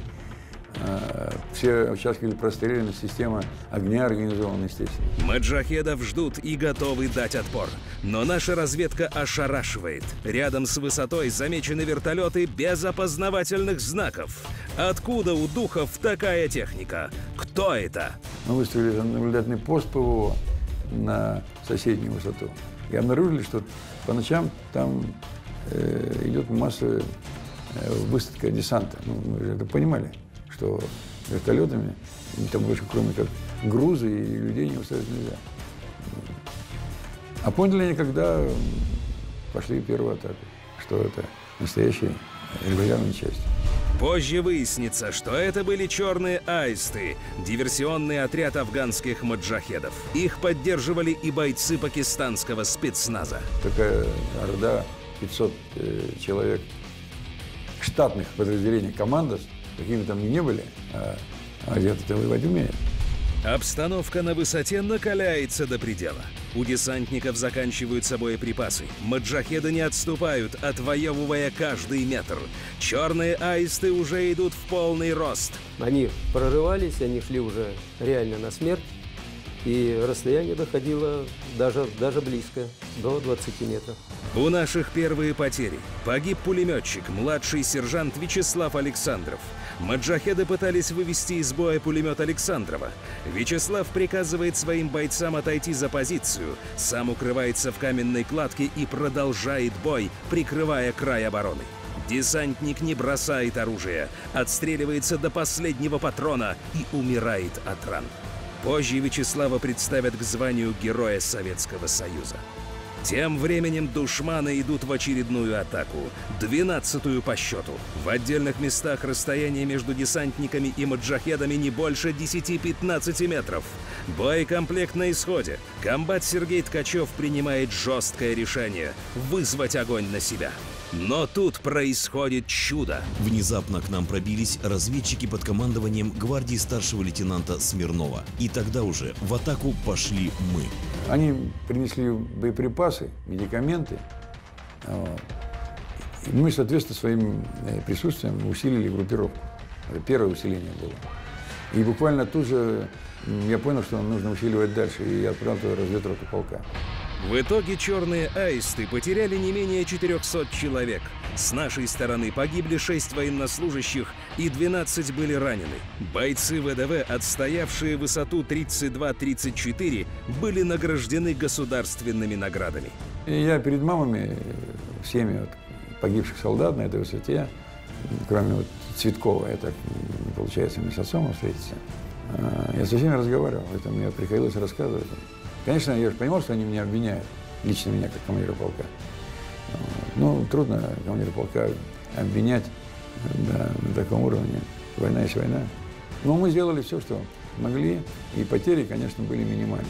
Все участки были простреляны, система огня организована, естественно. Маджахедов ждут и готовы дать отпор. Но наша разведка ошарашивает. Рядом с высотой замечены вертолеты без опознавательных знаков. Откуда у духов такая техника? Кто это? Мы выставили наблюдательный пост ПВО на соседнюю высоту и обнаружили, что по ночам там э, идет массовая э, высадка десанта. Ну, мы же это понимали, что вертолетами, там больше кроме как грузы и людей не высадить нельзя. А поняли они, когда пошли первую атаку, что это настоящие регулярные части. Позже выяснится, что это были черные аисты, диверсионный отряд афганских маджахедов. Их поддерживали и бойцы пакистанского спецназа. Такая орда, пятьсот э, человек, штатных подразделений, командос, какими там ни были, а, а где-то воевать умеют. Обстановка на высоте накаляется до предела. У десантников заканчиваются боеприпасы. Маджахеды не отступают, отвоевывая каждый метр. Черные аисты уже идут в полный рост. Они прорывались, они шли уже реально на смерть. И расстояние доходило даже, даже близко, до двадцати метров. У наших первые потери. Погиб пулеметчик, младший сержант Вячеслав Александров. Маджахеды пытались вывести из боя пулемет Александрова. Вячеслав приказывает своим бойцам отойти за позицию, сам укрывается в каменной кладке и продолжает бой, прикрывая край обороны. Десантник не бросает оружие, отстреливается до последнего патрона и умирает от ран. Позже Вячеслава представят к званию Героя Советского Союза. Тем временем душманы идут в очередную атаку, двенадцатую по счету. В отдельных местах расстояние между десантниками и маджахедами не больше десяти-пятнадцати метров. Боекомплект на исходе. Комбат Сергей Ткачев принимает жесткое решение – вызвать огонь на себя. Но тут происходит чудо. Внезапно к нам пробились разведчики под командованием гвардии старшего лейтенанта Смирнова. И тогда уже в атаку пошли мы. Они принесли боеприпасы, медикаменты. Вот. И мы, соответственно, своим присутствием усилили группировку. Это первое усиление было. И буквально тут же я понял, что нам нужно усиливать дальше, и я отправил туда разведроту полка. В итоге черные аисты потеряли не менее четырёхсот человек. С нашей стороны погибли шесть военнослужащих и двенадцать были ранены. Бойцы ВДВ, отстоявшие высоту тридцать два тридцать четыре, были награждены государственными наградами. И я перед мамами, всеми вот погибших солдат на этой высоте, кроме вот Цветкова, я так не получается мне с отцом встретиться, я со всеми разговаривал, это мне приходилось рассказывать. Конечно, я же понимал, что они меня обвиняют, лично меня, как командира полка. Ну, трудно командира полка обвинять, да, на таком уровне. Война есть война. Но мы сделали все, что могли, и потери, конечно, были минимальны.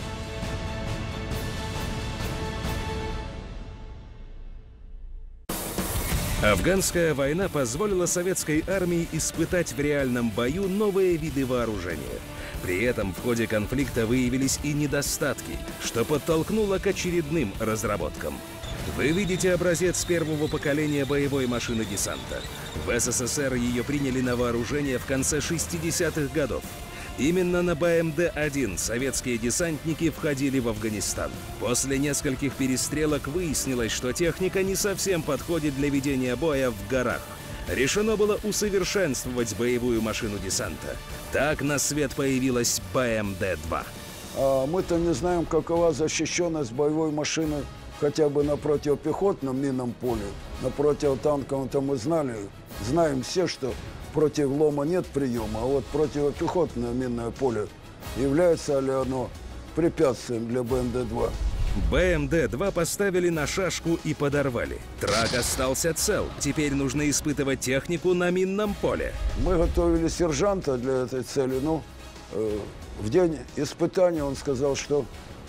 Афганская война позволила советской армии испытать в реальном бою новые виды вооружения. При этом в ходе конфликта выявились и недостатки, что подтолкнуло к очередным разработкам. Вы видите образец первого поколения боевой машины десанта. В СССР ее приняли на вооружение в конце шестидесятых годов. Именно на Бэ Эм Дэ один советские десантники входили в Афганистан. После нескольких перестрелок выяснилось, что техника не совсем подходит для ведения боя в горах. Решено было усовершенствовать боевую машину десанта. Так на свет появилась Бэ Эм Дэ два. А мы-то не знаем, какова защищенность боевой машины хотя бы на противопехотном минном поле. На противотанковом-то мы знали, знаем все, что против лома нет приема, а вот противопехотное минное поле, является ли оно препятствием для Бэ Эм Дэ два? Бэ Эм Дэ два поставили на шашку и подорвали. Трак остался цел. Теперь нужно испытывать технику на минном поле. Мы готовили сержанта для этой цели. Ну, э, в день испытания он сказал, что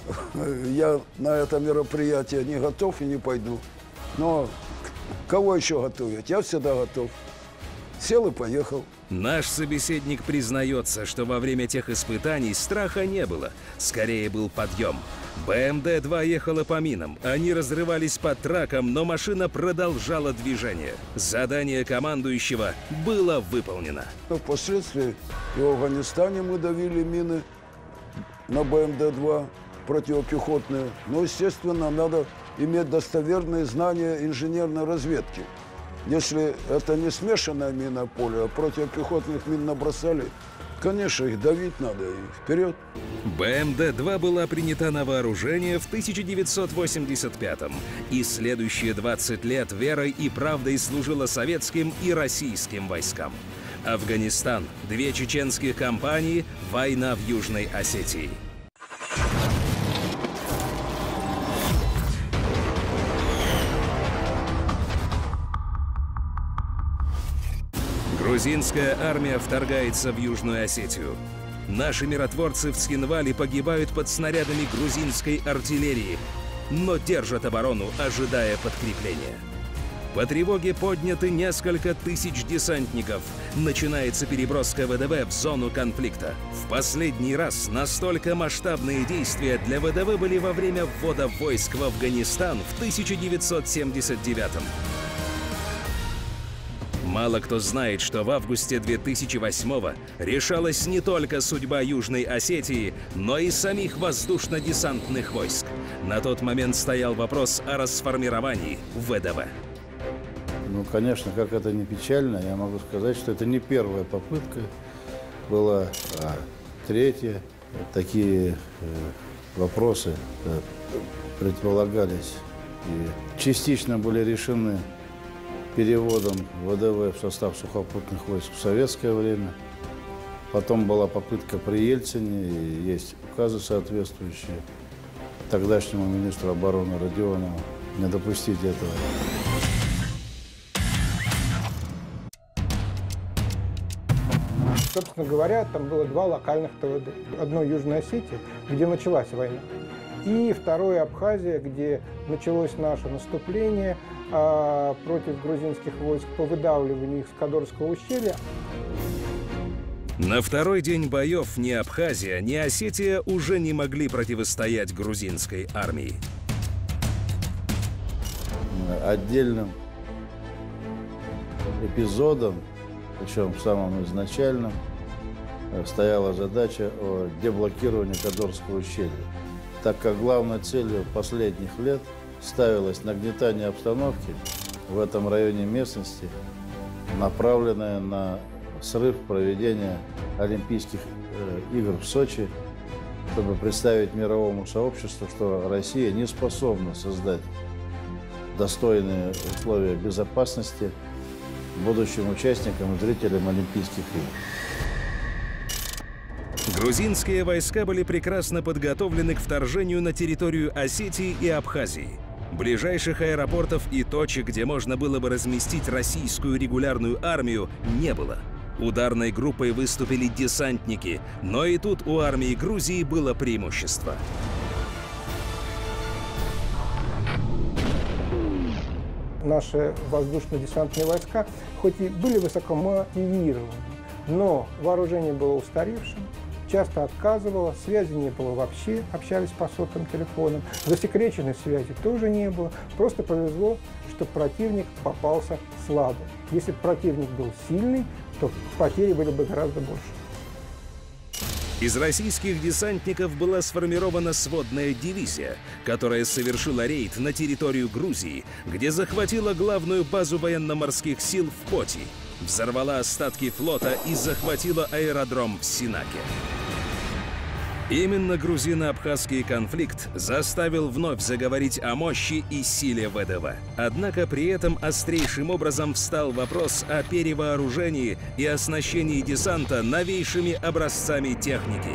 я на это мероприятие не готов и не пойду. Но кого еще готовить? Я всегда готов. Сел и поехал. Наш собеседник признается, что во время тех испытаний страха не было. Скорее был подъем. Бэ Эм Дэ два ехала по минам. Они разрывались под траком, но машина продолжала движение. Задание командующего было выполнено. Впоследствии и в Афганистане мы давили мины на Бэ Эм Дэ два противопехотные. Но, естественно, надо иметь достоверные знания инженерной разведки. Если это не смешанное минное поле, а противопехотных мин набросали, конечно, их давить надо и вперед. Бэ Эм Дэ два была принята на вооружение в тысяча девятьсот восемьдесят пятом. И следующие двадцать лет верой и правдой служила советским и российским войскам. Афганистан, две чеченских кампании, война в Южной Осетии. Грузинская армия вторгается в Южную Осетию. Наши миротворцы в Цхинвале погибают под снарядами грузинской артиллерии, но держат оборону, ожидая подкрепления. По тревоге подняты несколько тысяч десантников. Начинается переброска ВДВ в зону конфликта. В последний раз настолько масштабные действия для ВДВ были во время ввода войск в Афганистан в тысяча девятьсот семьдесят девятом. Мало кто знает, что в августе две тысячи восьмого решалась не только судьба Южной Осетии, но и самих воздушно-десантных войск. На тот момент стоял вопрос о расформировании ВДВ. Ну, конечно, как это не печально, я могу сказать, что это не первая попытка, была а третья. Такие э, вопросы э, предполагались и частично были решены переводом ВДВ в состав сухопутных войск в советское время. Потом была попытка при Ельцине, и есть указы соответствующие тогдашнему министру обороны Родионову не допустить этого. Собственно говоря, там было два локальных ТВД. Одно Южная Осетия, где началась война, и второе Абхазия, где началось наше наступление а, против грузинских войск по выдавливанию их с Кадорского ущелья. На второй день боев ни Абхазия, ни Осетия уже не могли противостоять грузинской армии. Отдельным эпизодом, причем самым изначальным, стояла задача о деблокировании Кадорского ущелья, так как главной целью последних лет ставилось нагнетание обстановки в этом районе местности, направленное на срыв проведения Олимпийских игр в Сочи, чтобы представить мировому сообществу, что Россия не способна создать достойные условия безопасности будущим участникам и зрителям Олимпийских игр. Грузинские войска были прекрасно подготовлены к вторжению на территорию Осетии и Абхазии. Ближайших аэропортов и точек, где можно было бы разместить российскую регулярную армию, не было. Ударной группой выступили десантники, но и тут у армии Грузии было преимущество. Наши воздушно-десантные войска, хоть и были высокомотивированы, но вооружение было устаревшим, часто отказывало, связи не было вообще, общались по сотовым телефонам, засекреченной связи тоже не было. Просто повезло, что противник попался слабый. Если бы противник был сильный, то потери были бы гораздо больше. Из российских десантников была сформирована сводная дивизия, которая совершила рейд на территорию Грузии, где захватила главную базу военно-морских сил в Поти, взорвала остатки флота и захватила аэродром в Синаке. Именно грузино-абхазский конфликт заставил вновь заговорить о мощи и силе ВДВ. Однако при этом острейшим образом встал вопрос о перевооружении и оснащении десанта новейшими образцами техники.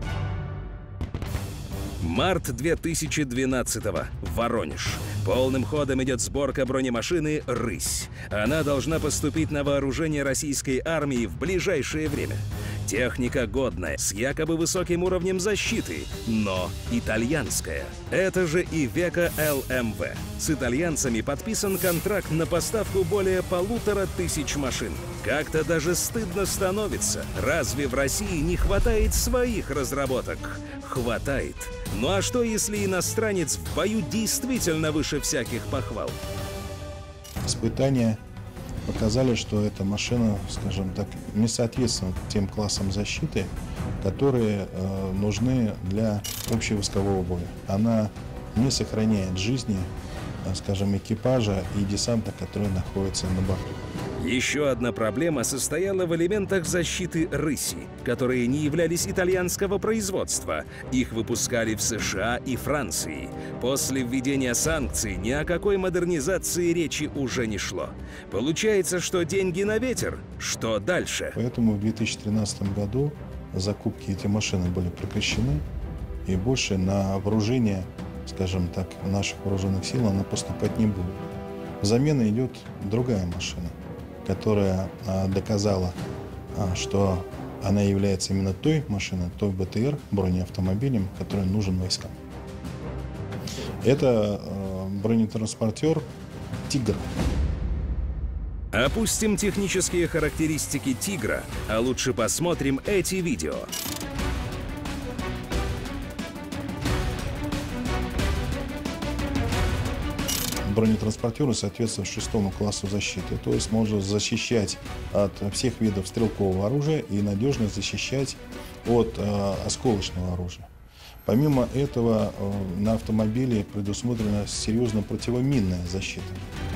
Март две тысячи двенадцатого. Воронеж. Полным ходом идет сборка бронемашины «Рысь». Она должна поступить на вооружение российской армии в ближайшее время. Техника годная, с якобы высоким уровнем защиты, но итальянская. Это же и Века эл эм вэ. С итальянцами подписан контракт на поставку более полутора тысяч машин. Как-то даже стыдно становится. Разве в России не хватает своих разработок? Хватает. Ну а что, если иностранец в бою действительно выше всяких похвал? Испытания показали, что эта машина, скажем так, не соответствует тем классам защиты, которые э, нужны для общевойскового боя. Она не сохраняет жизни, э, скажем, экипажа и десанта, который находится на борту. Еще одна проблема состояла в элементах защиты «Рыси», которые не являлись итальянского производства. Их выпускали в США и Франции. После введения санкций ни о какой модернизации речи уже не шло. Получается, что деньги на ветер. Что дальше? Поэтому в две тысячи тринадцатом году закупки этих машин были прекращены, и больше на вооружение, скажем так, наших вооруженных сил она поступать не будет. Взамен идет другая машина. которая а, доказала, а, что она является именно той машиной, той БТР, бронеавтомобилем, который нужен войскам. Это а, бронетранспортер «Тигр». Опустим технические характеристики «Тигра», а лучше посмотрим эти видео. Бронетранспортеры соответствуют шестому классу защиты, то есть может защищать от всех видов стрелкового оружия и надежно защищать от э, осколочного оружия. Помимо этого, э, на автомобиле предусмотрена серьезно противоминная защита.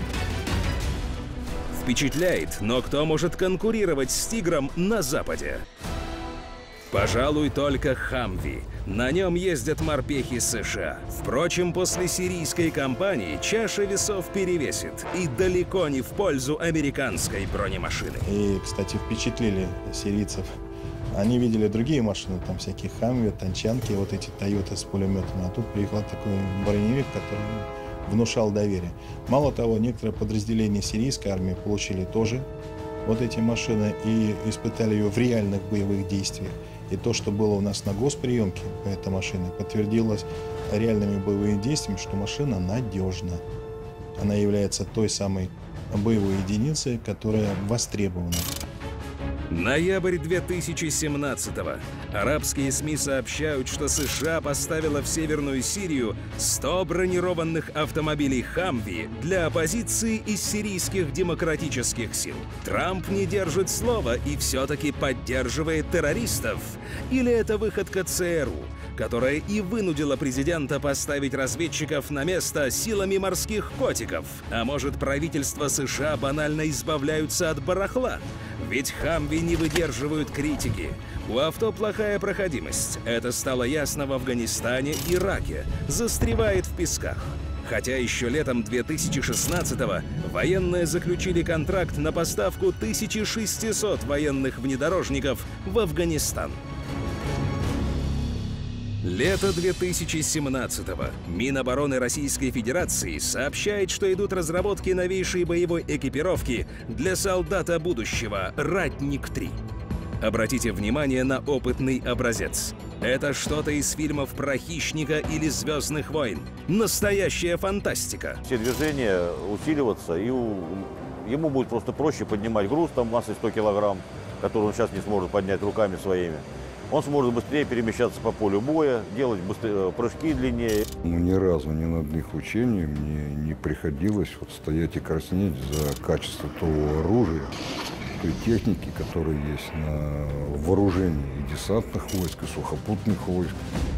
Впечатляет, но кто может конкурировать с «Тигром» на Западе? Пожалуй, только «Хамви». На нем ездят морпехи США. Впрочем, после сирийской кампании чаша весов перевесит и далеко не в пользу американской бронемашины. И, кстати, впечатлили сирийцев. Они видели другие машины, там всякие «Хамви», «Танчанки», вот эти «Тойоты» с пулеметами. А тут приехал такой броневик, который внушал доверие. Мало того, некоторые подразделения сирийской армии получили тоже вот эти машины и испытали ее в реальных боевых действиях. И то, что было у нас на госприемке по этой машине, подтвердилось реальными боевыми действиями, что машина надежна. Она является той самой боевой единицей, которая востребована. Ноябрь две тысячи семнадцатого. Арабские СМИ сообщают, что США поставила в Северную Сирию сто бронированных автомобилей «Хамви» для оппозиции из сирийских демократических сил. Трамп не держит слова и все-таки поддерживает террористов. Или это выходка ЦРУ, которая и вынудила президента поставить разведчиков на место силами морских котиков? А может, правительство США банально избавляются от барахла? Ведь «Хамви» не выдерживают критики. У авто плохая проходимость. Это стало ясно в Афганистане, Ираке. Застревает в песках. Хотя еще летом две тысячи шестнадцатого военные заключили контракт на поставку тысячи шестисот военных внедорожников в Афганистан. Лето две тысячи семнадцатого. Минобороны Российской Федерации сообщает, что идут разработки новейшей боевой экипировки для солдата будущего «Ратник-три». Обратите внимание на опытный образец. Это что-то из фильмов про хищника или «Звездных войн». Настоящая фантастика. Все движения усиливаться, и у... ему будет просто проще поднимать груз там массой сто килограмм, который он сейчас не сможет поднять руками своими. Он сможет быстрее перемещаться по полю боя, делать быстрее, прыжки длиннее. Ну, ни разу, ни на одних учениях мне не приходилось вот стоять и краснеть за качество того оружия, той техники, которая есть на вооружении и десантных войск, и сухопутных войск.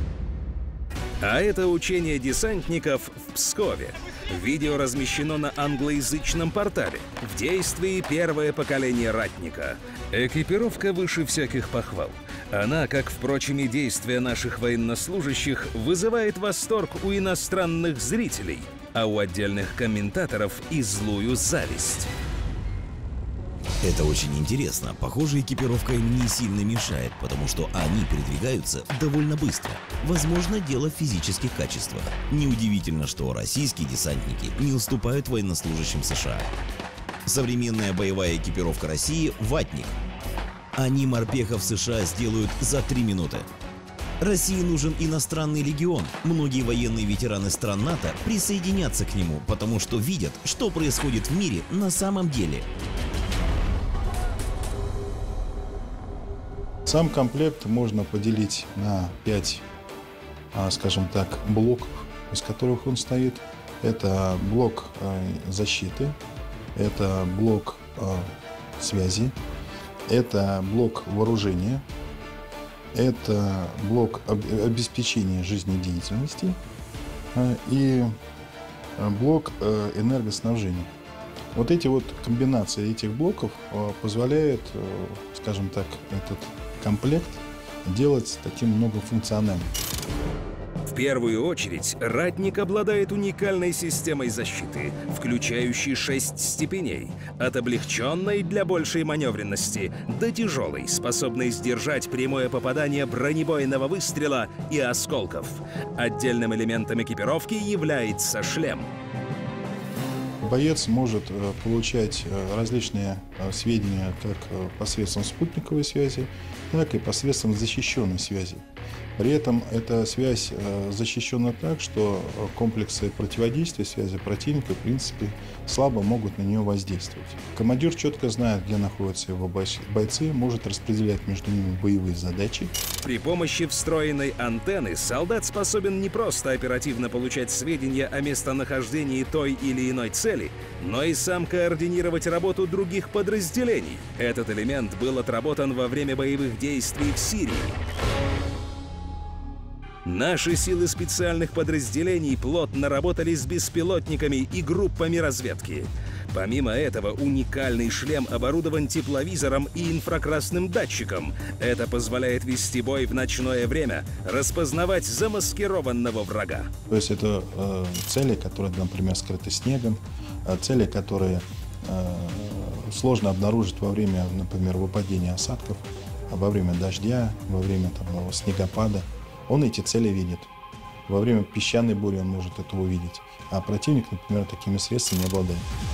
А это учение десантников в Пскове. Видео размещено на англоязычном портале. В действии первое поколение «Ратника». Экипировка выше всяких похвал. Она, как, впрочем, и действия наших военнослужащих, вызывает восторг у иностранных зрителей, а у отдельных комментаторов и злую зависть. Это очень интересно. Похоже, экипировка им не сильно мешает, потому что они передвигаются довольно быстро. Возможно, дело в физических качествах. Неудивительно, что российские десантники не уступают военнослужащим США. Современная боевая экипировка России – «Ватник». Они морпехов США сделают за три минуты. России нужен иностранный легион. Многие военные ветераны стран НАТО присоединятся к нему, потому что видят, что происходит в мире на самом деле. Сам комплект можно поделить на пять, скажем так, блоков, из которых он стоит. Это блок защиты, это блок связи, это блок вооружения, это блок обеспечения жизнедеятельности и блок энергоснабжения. Вот эти вот комбинации этих блоков позволяют, скажем так, этот комплект делать таким многофункциональным. В первую очередь, «Ратник» обладает уникальной системой защиты, включающей шесть степеней, от облегченной для большей маневренности до тяжелой, способной сдержать прямое попадание бронебойного выстрела и осколков. Отдельным элементом экипировки является шлем. боец может получать различные сведения как посредством спутниковой связи, так и посредством защищенной связи. При этом эта связь защищена так, что комплексы противодействия связи противника, в принципе, слабо могут на нее воздействовать. Командир четко знает, где находятся его бойцы, может распределять между ними боевые задачи. При помощи встроенной антенны солдат способен не просто оперативно получать сведения о местонахождении той или иной цели, но и сам координировать работу других подразделений. Этот элемент был отработан во время боевых действий в Сирии. Наши силы специальных подразделений плотно работали с беспилотниками и группами разведки. Помимо этого, уникальный шлем оборудован тепловизором и инфракрасным датчиком. Это позволяет вести бой в ночное время, распознавать замаскированного врага. То есть это э, цели, которые, например, скрыты снегом, э, цели, которые э, сложно обнаружить во время, например, выпадения осадков, во время дождя, во время там, снегопада. Он эти цели видит. Во время песчаной бури он может это увидеть. А противник, например, такими средствами не обладает.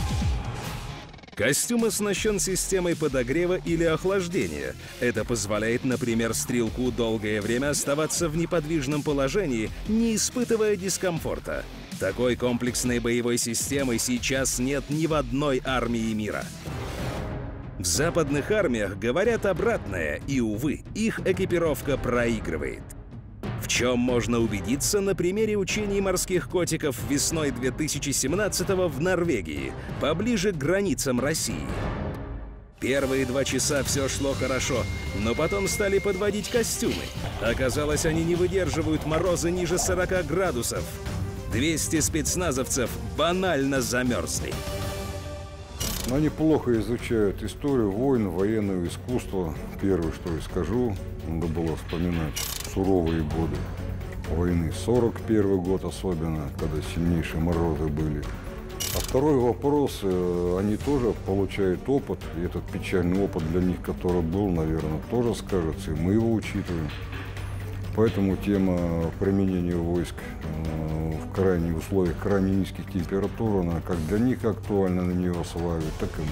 Костюм оснащен системой подогрева или охлаждения. Это позволяет, например, стрелку долгое время оставаться в неподвижном положении, не испытывая дискомфорта. Такой комплексной боевой системы сейчас нет ни в одной армии мира. В западных армиях говорят обратное, и, увы, их экипировка проигрывает. В чем можно убедиться на примере учений морских котиков весной две тысячи семнадцатого в Норвегии, поближе к границам России. Первые два часа все шло хорошо, но потом стали подводить костюмы. Оказалось, они не выдерживают мороза ниже сорока градусов. двести спецназовцев банально замерзли. Они плохо изучают историю войн, военного искусства. Первое, что я скажу, надо было вспоминать суровые годы войны. сорок первый год особенно, когда сильнейшие морозы были. А второй вопрос, они тоже получают опыт, и этот печальный опыт для них, который был, наверное, тоже скажется, и мы его учитываем. Поэтому тема применения войск в крайних условиях, крайне низких температур, она как для них актуальна, на нее осваивают, так и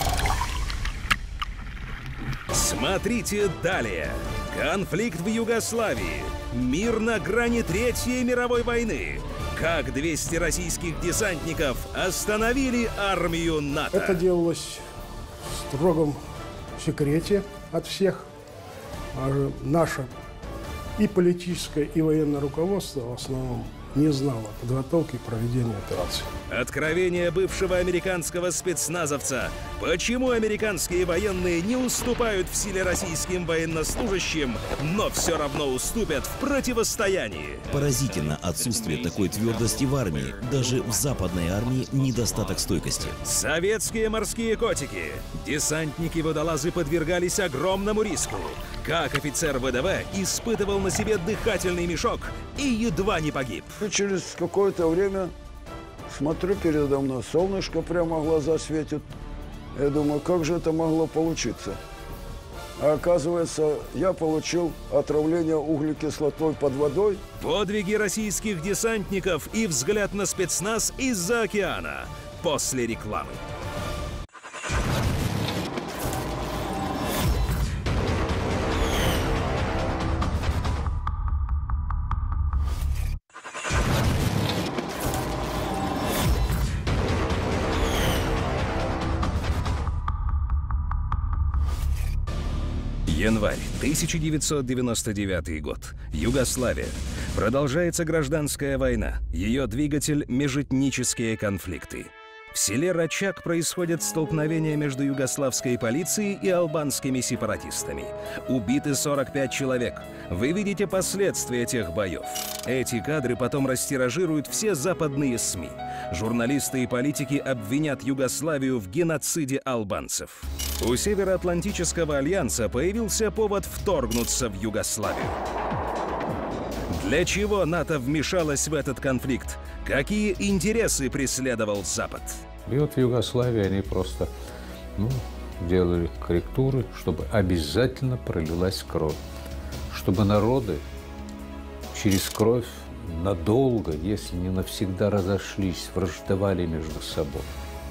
мы. Смотрите далее. Конфликт в Югославии. Мир на грани Третьей мировой войны. Как двести российских десантников остановили армию НАТО. Это делалось в строгом секрете от всех. А наше и политическое, и военное руководство в основном не знало подготовки и проведения операции. Откровение бывшего американского спецназовца. Почему американские военные не уступают в силе российским военнослужащим, но все равно уступят в противостоянии? Поразительно отсутствие такой твердости в армии. Даже в западной армии недостаток стойкости. Советские морские котики. Десантники-водолазы подвергались огромному риску. Как офицер ВДВ испытывал на себе дыхательный мешок и едва не погиб. И через какое-то время смотрю, передо мной солнышко прямо в глаза светит. Я думаю, как же это могло получиться? А оказывается, я получил отравление углекислотой под водой. Подвиги российских десантников и взгляд на спецназ из-за океана. После рекламы. Январь тысяча девятьсот девяносто девятый год. Югославия. Продолжается гражданская война. Ее двигатель – межэтнические конфликты. В селе Рачак происходят столкновения между югославской полицией и албанскими сепаратистами. Убиты сорок пять человек. Вы видите последствия тех боев. Эти кадры потом растиражируют все западные СМИ. Журналисты и политики обвинят Югославию в геноциде албанцев. У Североатлантического альянса появился повод вторгнуться в Югославию. Для чего НАТО вмешалось в этот конфликт? Какие интересы преследовал Запад? И вот в Югославии они просто ну, делали корректуры, чтобы обязательно пролилась кровь. Чтобы народы через кровь надолго, если не навсегда разошлись, враждовали между собой.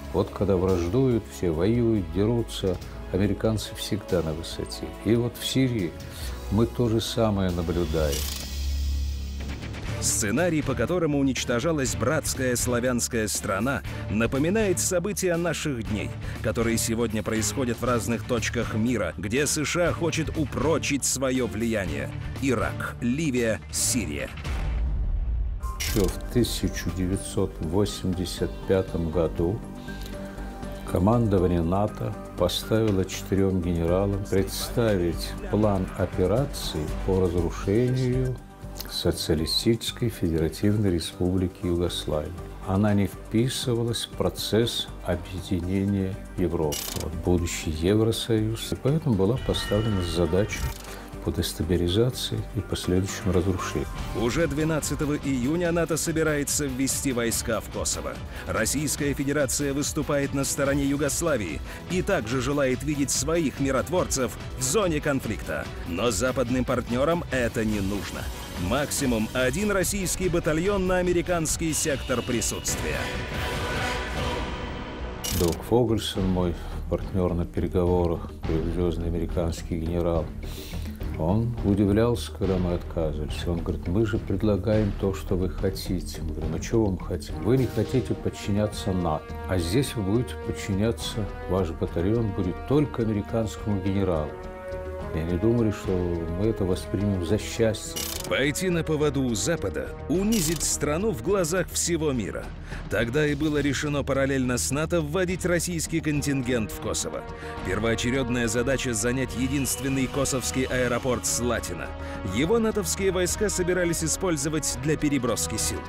Вот когда враждуют, все воюют, дерутся, американцы всегда на высоте. И вот в Сирии мы то же самое наблюдаем. Сценарий, по которому уничтожалась братская славянская страна, напоминает события наших дней, которые сегодня происходят в разных точках мира, где США хочет упрочить свое влияние. Ирак, Ливия, Сирия. Еще в тысяча девятьсот восемьдесят пятом году командование НАТО поставило четырем генералам представить план операции по разрушению Социалистической Федеративной Республики Югославии. Она не вписывалась в процесс объединения Европы, вот, будущий Евросоюз. И поэтому была поставлена задача по дестабилизации и последующему разрушению. Уже двенадцатого июня НАТО собирается ввести войска в Косово. Российская Федерация выступает на стороне Югославии и также желает видеть своих миротворцев в зоне конфликта. Но западным партнерам это не нужно. Максимум один российский батальон на американский сектор присутствия. Дог Фогельсон, мой партнер на переговорах, звездный американский генерал, он удивлялся, когда мы отказывались. Он говорит: мы же предлагаем то, что вы хотите. Мы говорим: а чего мы хотим? Вы не хотите подчиняться НАТО. А здесь вы будете подчиняться, ваш батальон будет только американскому генералу. И они думали, что мы это воспримем за счастье. Пойти на поводу у Запада, унизить страну в глазах всего мира. Тогда и было решено параллельно с НАТО вводить российский контингент в Косово. Первоочередная задача — занять единственный косовский аэропорт Слатина. Его натовские войска собирались использовать для переброски сил.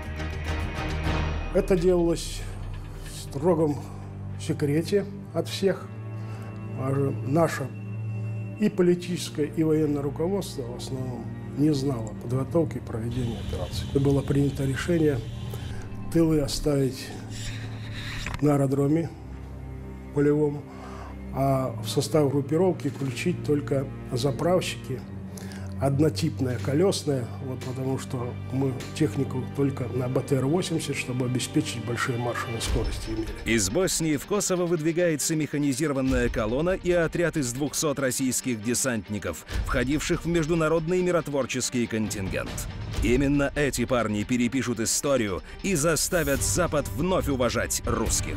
Это делалось в строгом секрете от всех. Наша и политическое, и военное руководство в основном не знало подготовки и проведения операции. Было принято решение тылы оставить на аэродроме полевом, а в состав группировки включить только заправщики, однотипная, колесная, вот, потому что мы технику только на бэ тэ эр восемьдесят, чтобы обеспечить большие маршевые скорости имели. Из Боснии в Косово выдвигается механизированная колонна и отряд из двухсот российских десантников, входивших в международный миротворческий контингент. Именно эти парни перепишут историю и заставят Запад вновь уважать русских.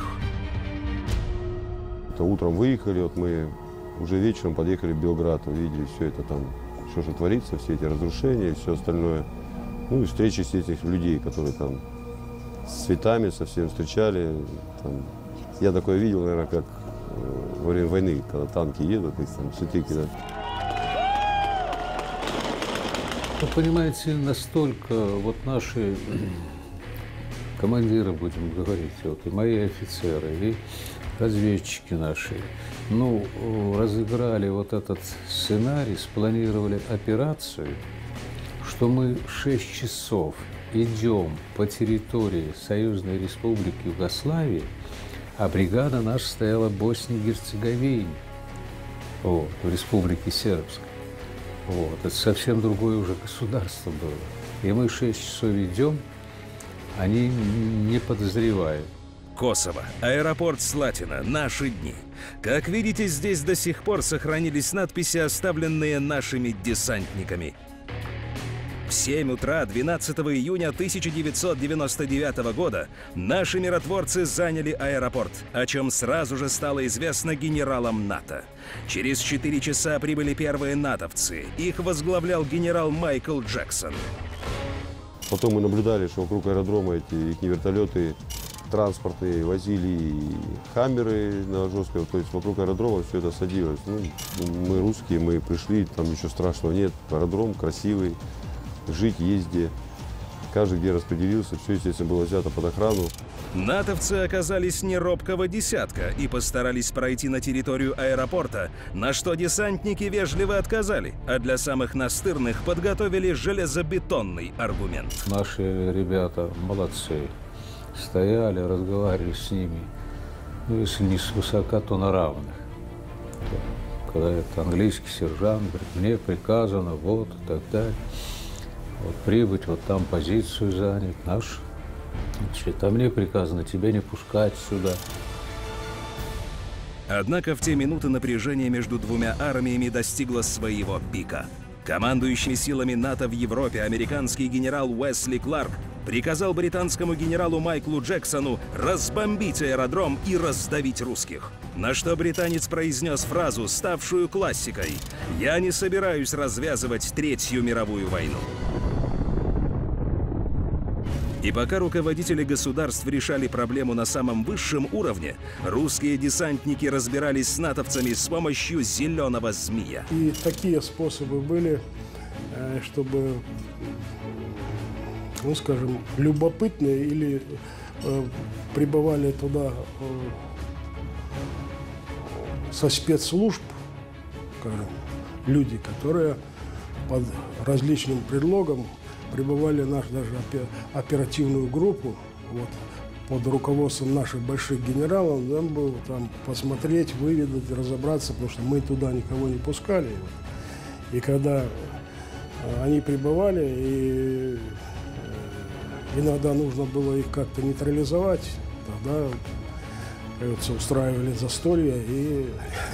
Это утром выехали, вот мы уже вечером подъехали в Белград, увидели все это там, все, что творится, все эти разрушения и все остальное. Ну и встречи с этих людей, которые там с цветами совсем встречали. Там. Я такое видел, наверное, как э, во время войны, когда танки едут, и там цветы кидают. Вы понимаете, настолько вот наши командиры, будем говорить, вот, и мои офицеры, и разведчики наши, ну, разыграли вот этот сценарий, спланировали операцию, что мы шесть часов идем по территории Союзной Республики Югославии, а бригада наша стояла в Боснии и Герцеговине, вот, в Республике Сербской. Вот, это совсем другое уже государство было. И мы шесть часов идем, они не подозревают. Косово. Аэропорт Слатина. Наши дни. Как видите, здесь до сих пор сохранились надписи, оставленные нашими десантниками. В семь утра двенадцатого июня тысяча девятьсот девяносто девятого года наши миротворцы заняли аэропорт, о чем сразу же стало известно генералам НАТО. Через четыре часа прибыли первые натовцы. Их возглавлял генерал Майкл Джексон. Потом мы наблюдали, что вокруг аэродрома эти их вертолеты транспортные возили хаммеры на жестком, то есть вокруг аэродрома все это садилось. Ну, мы русские, мы пришли, там ничего страшного нет, аэродром красивый, жить, ездить. Каждый где распределился, все, естественно, было взято под охрану. Натовцы оказались не робкого десятка и постарались пройти на территорию аэропорта, на что десантники вежливо отказали, а для самых настырных подготовили железобетонный аргумент. Наши ребята молодцы. Стояли, разговаривали с ними, ну, если не свысока, то на равных. Когда это английский сержант говорит: мне приказано, вот, и так далее, вот, прибыть, вот там позицию занять, наш, значит, а мне приказано тебя не пускать сюда. Однако в те минуты напряжение между двумя армиями достигло своего пика. Командующий силами НАТО в Европе американский генерал Уэсли Кларк приказал британскому генералу Майклу Джексону разбомбить аэродром и раздавить русских. На что британец произнес фразу, ставшую классикой: «Я не собираюсь развязывать Третью мировую войну». И пока руководители государств решали проблему на самом высшем уровне, русские десантники разбирались с натовцами с помощью зеленого змея. И такие способы были, чтобы, ну скажем, любопытные или э, прибывали туда э, со спецслужб, скажем, люди, которые под различным предлогом прибывали в нашу даже оперативную группу, вот, под руководством наших больших генералов, нам было там посмотреть, выведать, разобраться, потому что мы туда никого не пускали. И когда они прибывали, и иногда нужно было их как-то нейтрализовать, тогда, кажется, устраивали застолья и...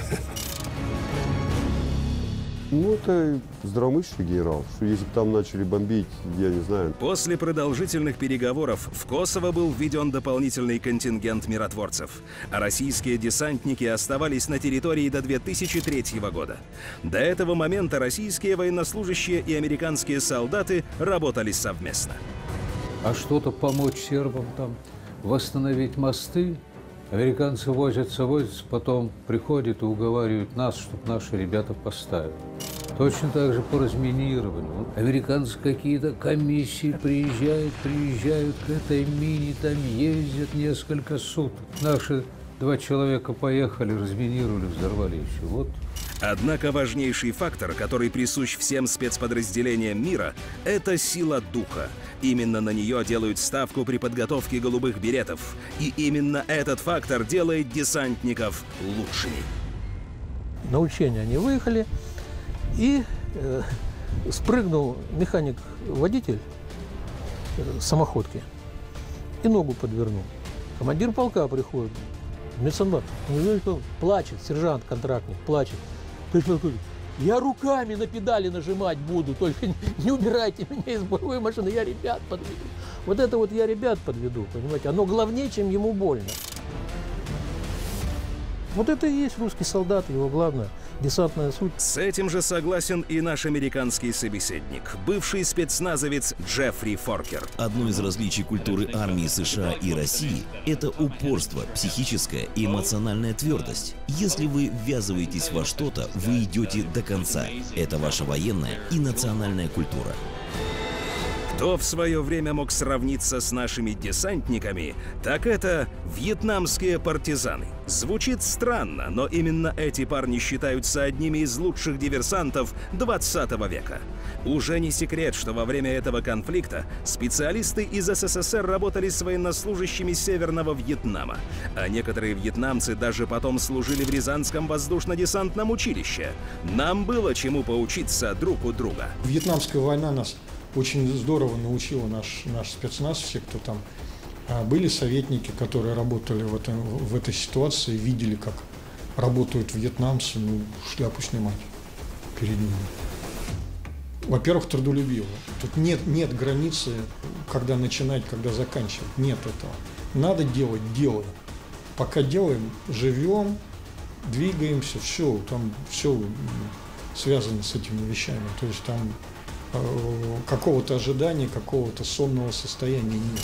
Ну, это здравомыслящий генерал, что если бы там начали бомбить, я не знаю. После продолжительных переговоров в Косово был введен дополнительный контингент миротворцев, а российские десантники оставались на территории до две тысячи третьего года. До этого момента российские военнослужащие и американские солдаты работали совместно. А что-то помочь сербам там, восстановить мосты? Американцы возятся, возятся, потом приходят и уговаривают нас, чтобы наши ребята поставили. Точно так же по разминированию. Американцы какие-то комиссии приезжают, приезжают к этой мине, там ездят несколько суток. Наши два человека поехали, разминировали, взорвали еще. Вот. Однако важнейший фактор, который присущ всем спецподразделениям мира, это сила духа. Именно на нее делают ставку при подготовке голубых беретов. И именно этот фактор делает десантников лучшими. На учение они выехали, и э, спрыгнул механик-водитель э, самоходки и ногу подвернул. Командир полка приходит, медсанбат, плачет, сержант-контрактник, плачет. Я руками на педали нажимать буду, только не убирайте меня из боевой машины, я ребят подведу. Вот это вот я ребят подведу, понимаете, оно главнее, чем ему больно. Вот это и есть русский солдат, его главное десантная суть. С этим же согласен и наш американский собеседник, бывший спецназовец Джеффри Форкер. Одно из различий культуры армии США и России – это упорство, психическая и эмоциональная твердость. Если вы ввязываетесь во что-то, вы идете до конца. Это ваша военная и национальная культура. Кто в свое время мог сравниться с нашими десантниками, так это вьетнамские партизаны. Звучит странно, но именно эти парни считаются одними из лучших диверсантов двадцатого века. Уже не секрет, что во время этого конфликта специалисты из СССР работали с военнослужащими Северного Вьетнама, а некоторые вьетнамцы даже потом служили в Рязанском воздушно-десантном училище. Нам было чему поучиться друг у друга. Вьетнамская война нас очень здорово научила наш, наш спецназ, все, кто там а, были советники, которые работали в, этом, в этой ситуации, видели, как работают вьетнамцы, ну, шляпу снимать перед ними. Во-первых, трудолюбиво. Тут нет, нет границы, когда начинать, когда заканчивать. Нет этого. Надо делать, делаем. Пока делаем, живем, двигаемся, все, там все связано с этими вещами. То есть там какого-то ожидания, какого-то сонного состояния нет.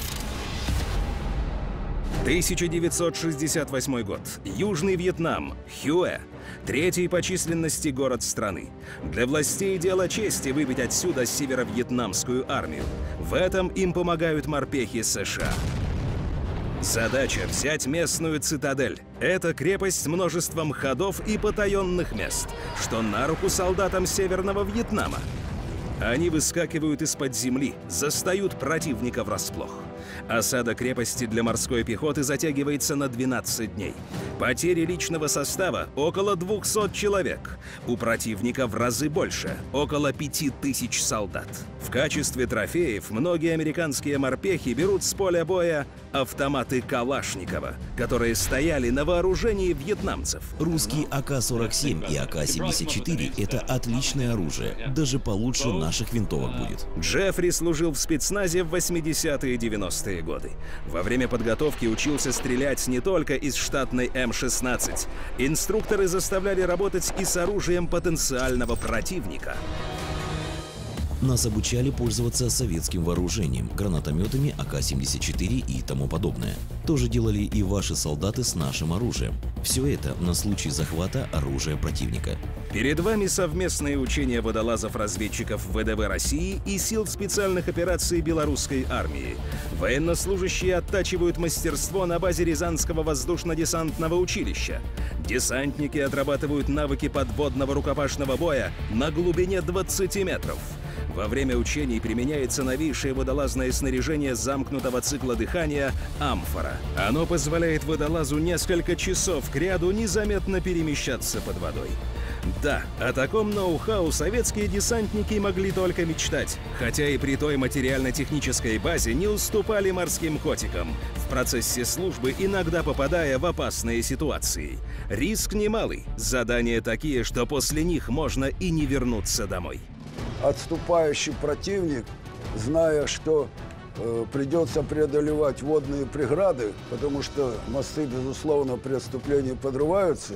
тысяча девятьсот шестьдесят восьмой год. Южный Вьетнам. Хюэ. Третий по численности город страны. Для властей дело чести выбить отсюда северо-вьетнамскую армию. В этом им помогают морпехи США. Задача – взять местную цитадель. Это крепость с множеством ходов и потаенных мест, что на руку солдатам Северного Вьетнама. Они выскакивают из-под земли, застают противника врасплох. Осада крепости для морской пехоты затягивается на двенадцать дней. Потери личного состава – около двухсот человек. У противника в разы больше – около пяти тысяч солдат. В качестве трофеев многие американские морпехи берут с поля боя автоматы Калашникова, которые стояли на вооружении вьетнамцев. Русские А К сорок семь и А К семьдесят четыре – это отличное оружие. Даже получше наших винтовок будет. Джеффри служил в спецназе в восьмидесятые и девяностые годы. Во время подготовки учился стрелять не только из штатной М шестнадцать. Инструкторы заставляли работать и с оружием потенциального противника. Нас обучали пользоваться советским вооружением, гранатометами А К семьдесят четыре и тому подобное. Тоже делали и ваши солдаты с нашим оружием. Все это на случай захвата оружия противника. Перед вами совместные учения водолазов-разведчиков вэ дэ вэ России и сил специальных операций белорусской армии. Военнослужащие оттачивают мастерство на базе Рязанского воздушно-десантного училища. Десантники отрабатывают навыки подводного рукопашного боя на глубине двадцати метров. Во время учений применяется новейшее водолазное снаряжение замкнутого цикла дыхания «Амфора». Оно позволяет водолазу несколько часов кряду незаметно перемещаться под водой. Да, о таком ноу-хау советские десантники могли только мечтать, хотя и при той материально-технической базе не уступали морским котикам, в процессе службы иногда попадая в опасные ситуации. Риск немалый, задания такие, что после них можно и не вернуться домой. Отступающий противник, зная, что э, придется преодолевать водные преграды, потому что мосты, безусловно, при отступлении подрываются,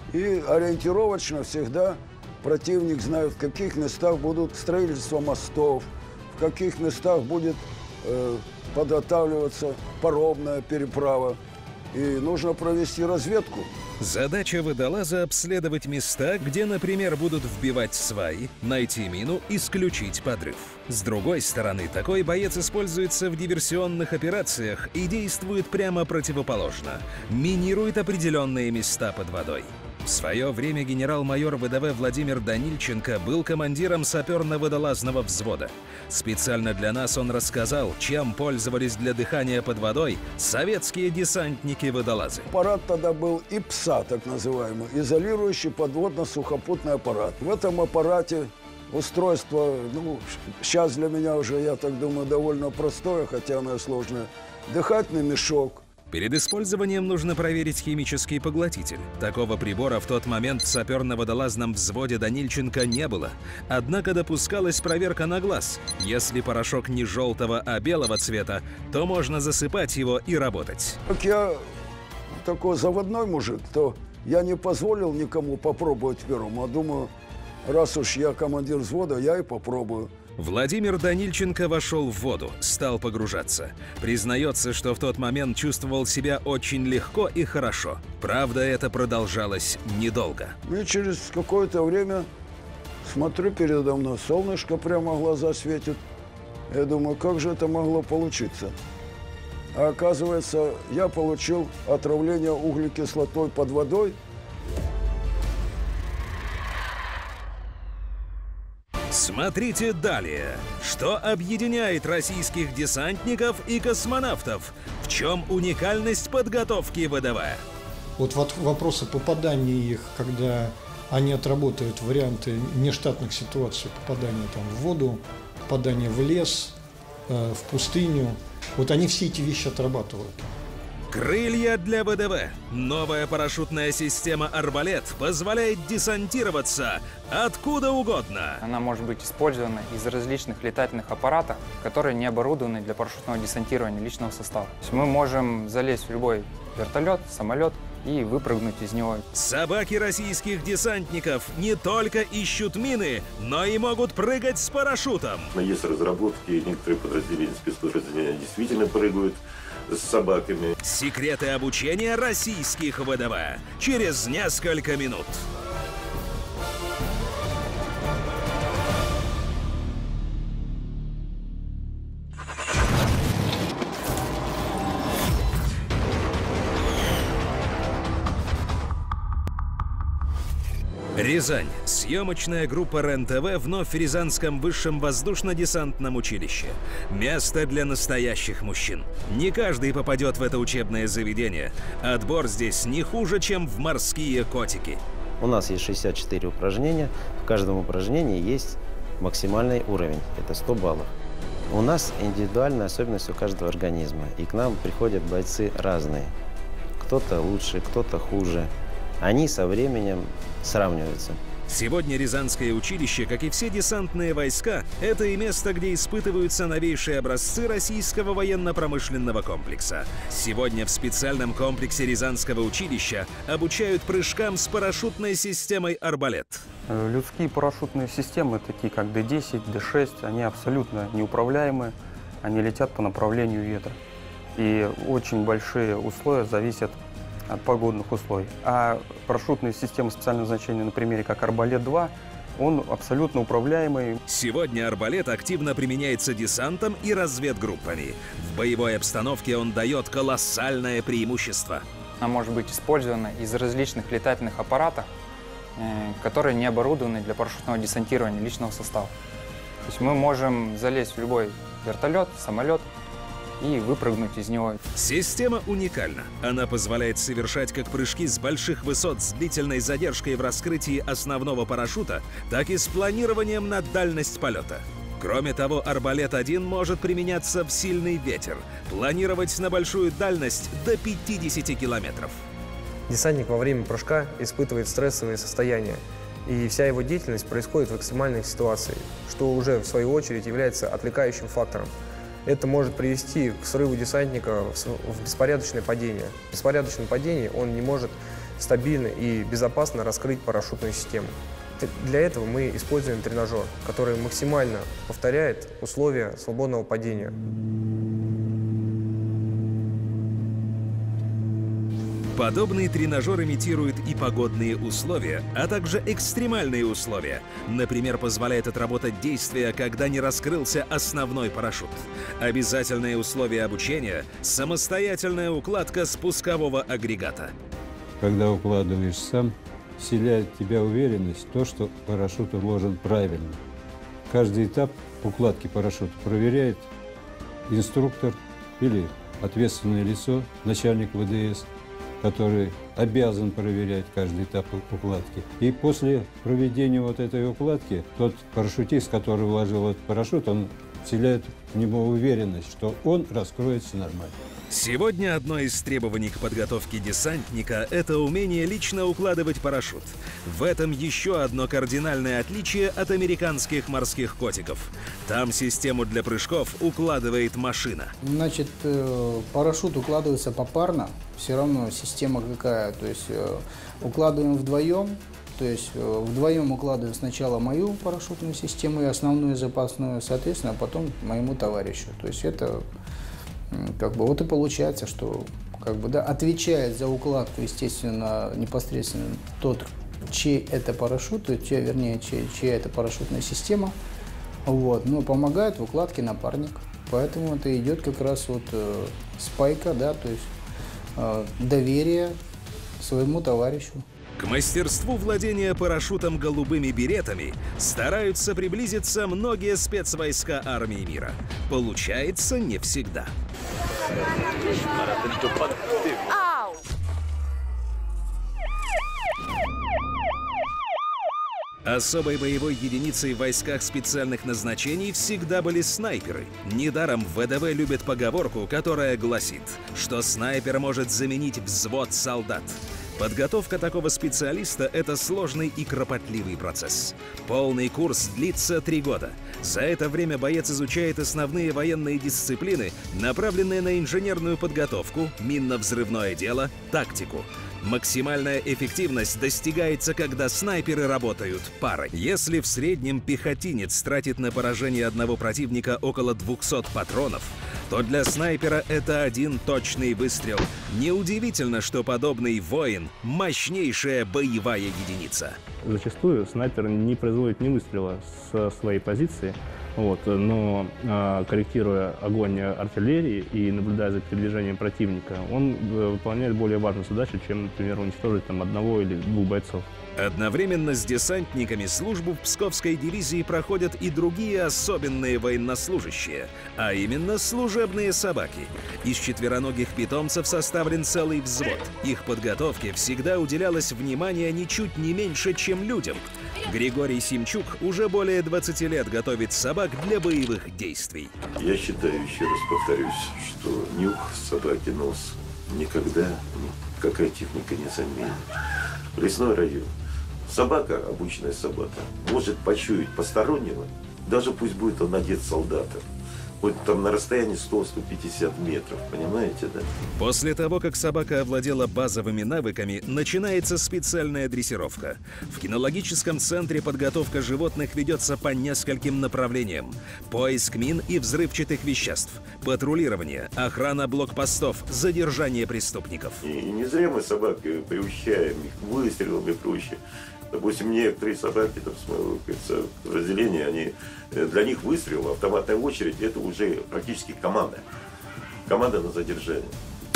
и ориентировочно всегда противник знает, в каких местах будут строительство мостов, в каких местах будет э, подготавливаться паромная переправа. И нужно провести разведку. Задача водолаза — обследовать места, где, например, будут вбивать сваи, найти мину, исключить подрыв. С другой стороны, такой боец используется в диверсионных операциях и действует прямо противоположно. Минирует определенные места под водой. В свое время генерал-майор вэ дэ вэ Владимир Данильченко был командиром саперно-водолазного взвода. Специально для нас он рассказал, чем пользовались для дыхания под водой советские десантники-водолазы. Аппарат тогда был И П С А, так называемый, изолирующий подводно-сухопутный аппарат. В этом аппарате устройство, ну, сейчас для меня уже, я так думаю, довольно простое, хотя оно и сложное. Дыхательный мешок. Перед использованием нужно проверить химический поглотитель. Такого прибора в тот момент в саперно-водолазном взводе Данильченко не было. Однако допускалась проверка на глаз. Если порошок не желтого, а белого цвета, то можно засыпать его и работать. Как я такой заводной мужик, то я не позволил никому попробовать первому, а думаю, раз уж я командир взвода, я и попробую. Владимир Данильченко вошел в воду, стал погружаться. Признается, что в тот момент чувствовал себя очень легко и хорошо. Правда, это продолжалось недолго. И через какое-то время смотрю, передо мной солнышко прямо в глаза светит. Я думаю, как же это могло получиться? А оказывается, я получил отравление углекислотой под водой. Смотрите далее. Что объединяет российских десантников и космонавтов? В чем уникальность подготовки вэ дэ вэ? Вот вопросы попадания их, когда они отработают варианты нештатных ситуаций, попадания там в воду, попадания в лес, э, в пустыню. Вот они все эти вещи отрабатывают. Крылья для вэ дэ вэ. Новая парашютная система «Арбалет» позволяет десантироваться откуда угодно. Она может быть использована из различных летательных аппаратов, которые не оборудованы для парашютного десантирования личного состава. То есть мы можем залезть в любой вертолет, самолет и выпрыгнуть из него. Собаки российских десантников не только ищут мины, но и могут прыгать с парашютом. Есть разработки, некоторые подразделения спецподразделения действительно прыгают с собаками. Секреты обучения российских вэ дэ вэ через несколько минут. Рязань. Съемочная группа РЕН-ТВ вновь в Рязанском высшем воздушно-десантном училище. Место для настоящих мужчин. Не каждый попадет в это учебное заведение. Отбор здесь не хуже, чем в «Морские котики». У нас есть шестьдесят четыре упражнения. В каждом упражнении есть максимальный уровень. Это сто баллов. У нас индивидуальная особенность у каждого организма. И к нам приходят бойцы разные. Кто-то лучше, кто-то хуже. Они со временем сравниваются. Сегодня Рязанское училище, как и все десантные войска, это и место, где испытываются новейшие образцы российского военно-промышленного комплекса. Сегодня в специальном комплексе Рязанского училища обучают прыжкам с парашютной системой «Арбалет». Людские парашютные системы, такие как Д десять, Д шесть, они абсолютно неуправляемые, они летят по направлению ветра. И очень большие условия зависят от погодных условий. А парашютные системы специального назначения, на примере как «Арбалет-два», он абсолютно управляемый. Сегодня «Арбалет» активно применяется десантом и разведгруппами. В боевой обстановке он дает колоссальное преимущество. Она может быть использована из различных летательных аппаратов, которые не оборудованы для парашютного десантирования личного состава. То есть мы можем залезть в любой вертолет, самолет и выпрыгнуть из него. Система уникальна. Она позволяет совершать как прыжки с больших высот с длительной задержкой в раскрытии основного парашюта, так и с планированием на дальность полета. Кроме того, «Арбалет-один» может применяться в сильный ветер, планировать на большую дальность до пятидесяти километров. Десантник во время прыжка испытывает стрессовые состояния, и вся его деятельность происходит в экстремальных ситуациях, что уже, в свою очередь, является отвлекающим фактором. Это может привести к срыву десантника в беспорядочное падение. В беспорядочном падении он не может стабильно и безопасно раскрыть парашютную систему. Для этого мы используем тренажер, который максимально повторяет условия свободного падения. Подобный тренажер имитирует и погодные условия, а также экстремальные условия. Например, позволяет отработать действия, когда не раскрылся основной парашют. Обязательное условие обучения – самостоятельная укладка спускового агрегата. Когда укладываешь сам, вселяет в тебя уверенность в том, что парашют уложен правильно. Каждый этап укладки парашюта проверяет инструктор или ответственное лицо, начальник вэ дэ эс, который обязан проверять каждый этап укладки. И после проведения вот этой укладки, тот парашютист, который вложил этот парашют, он вселяет в него уверенность, что он раскроется нормально. Сегодня одно из требований к подготовке десантника – это умение лично укладывать парашют. В этом еще одно кардинальное отличие от американских морских котиков. Там систему для прыжков укладывает машина. Значит, парашют укладывается попарно, все равно система какая, то есть укладываем вдвоем. То есть вдвоем укладываем сначала мою парашютную систему и основную запасную, соответственно, а потом моему товарищу. То есть это как бы вот и получается, что как бы, да, отвечает за укладку, естественно, непосредственно тот, чей это парашют, то есть, чья, вернее, чей, чья это парашютная система, вот, но помогает в укладке напарник. Поэтому это идет как раз вот э, спайка, да, то есть э, доверие своему товарищу. К мастерству владения парашютом голубыми беретами стараются приблизиться многие спецвойска армии мира. Получается не всегда. Особой боевой единицей в войсках специальных назначений всегда были снайперы. Недаром вэ дэ вэ любит поговорку, которая гласит, что снайпер может заменить взвод солдат. Подготовка такого специалиста – это сложный и кропотливый процесс. Полный курс длится три года. За это время боец изучает основные военные дисциплины, направленные на инженерную подготовку, минно-взрывное дело, тактику. Максимальная эффективность достигается, когда снайперы работают парой. Если в среднем пехотинец тратит на поражение одного противника около двухсот патронов, то для снайпера это один точный выстрел. Неудивительно, что подобный воин – мощнейшая боевая единица. Зачастую снайпер не производит ни выстрела с своей позиции, вот, но э, корректируя огонь артиллерии и наблюдая за передвижением противника, он э, выполняет более важную задачу, чем, например, уничтожить там, одного или двух бойцов. Одновременно с десантниками службу в Псковской дивизии проходят и другие особенные военнослужащие, а именно служебные собаки. Из четвероногих питомцев составлен целый взвод. Их подготовке всегда уделялось внимание ничуть не меньше, чем людям. Григорий Симчук уже более двадцати лет готовит собак для боевых действий. Я считаю, еще раз повторюсь, что нюх собаки, нос никогда никакая техника не заменит. Лесной район. Собака, обычная собака, может почуять постороннего, даже пусть будет он одет солдатом. Хоть там на расстоянии сто — сто пятьдесят метров, понимаете, да? После того, как собака овладела базовыми навыками, начинается специальная дрессировка. В кинологическом центре подготовка животных ведется по нескольким направлениям. Поиск мин и взрывчатых веществ, патрулирование, охрана блокпостов, задержание преступников. И не зря мы собак приучаем их выстрелами и прочее. Допустим, некоторые собаки там, с моего разделения, они, для них выстрел, автоматная очередь – это уже практически команда. Команда на задержание.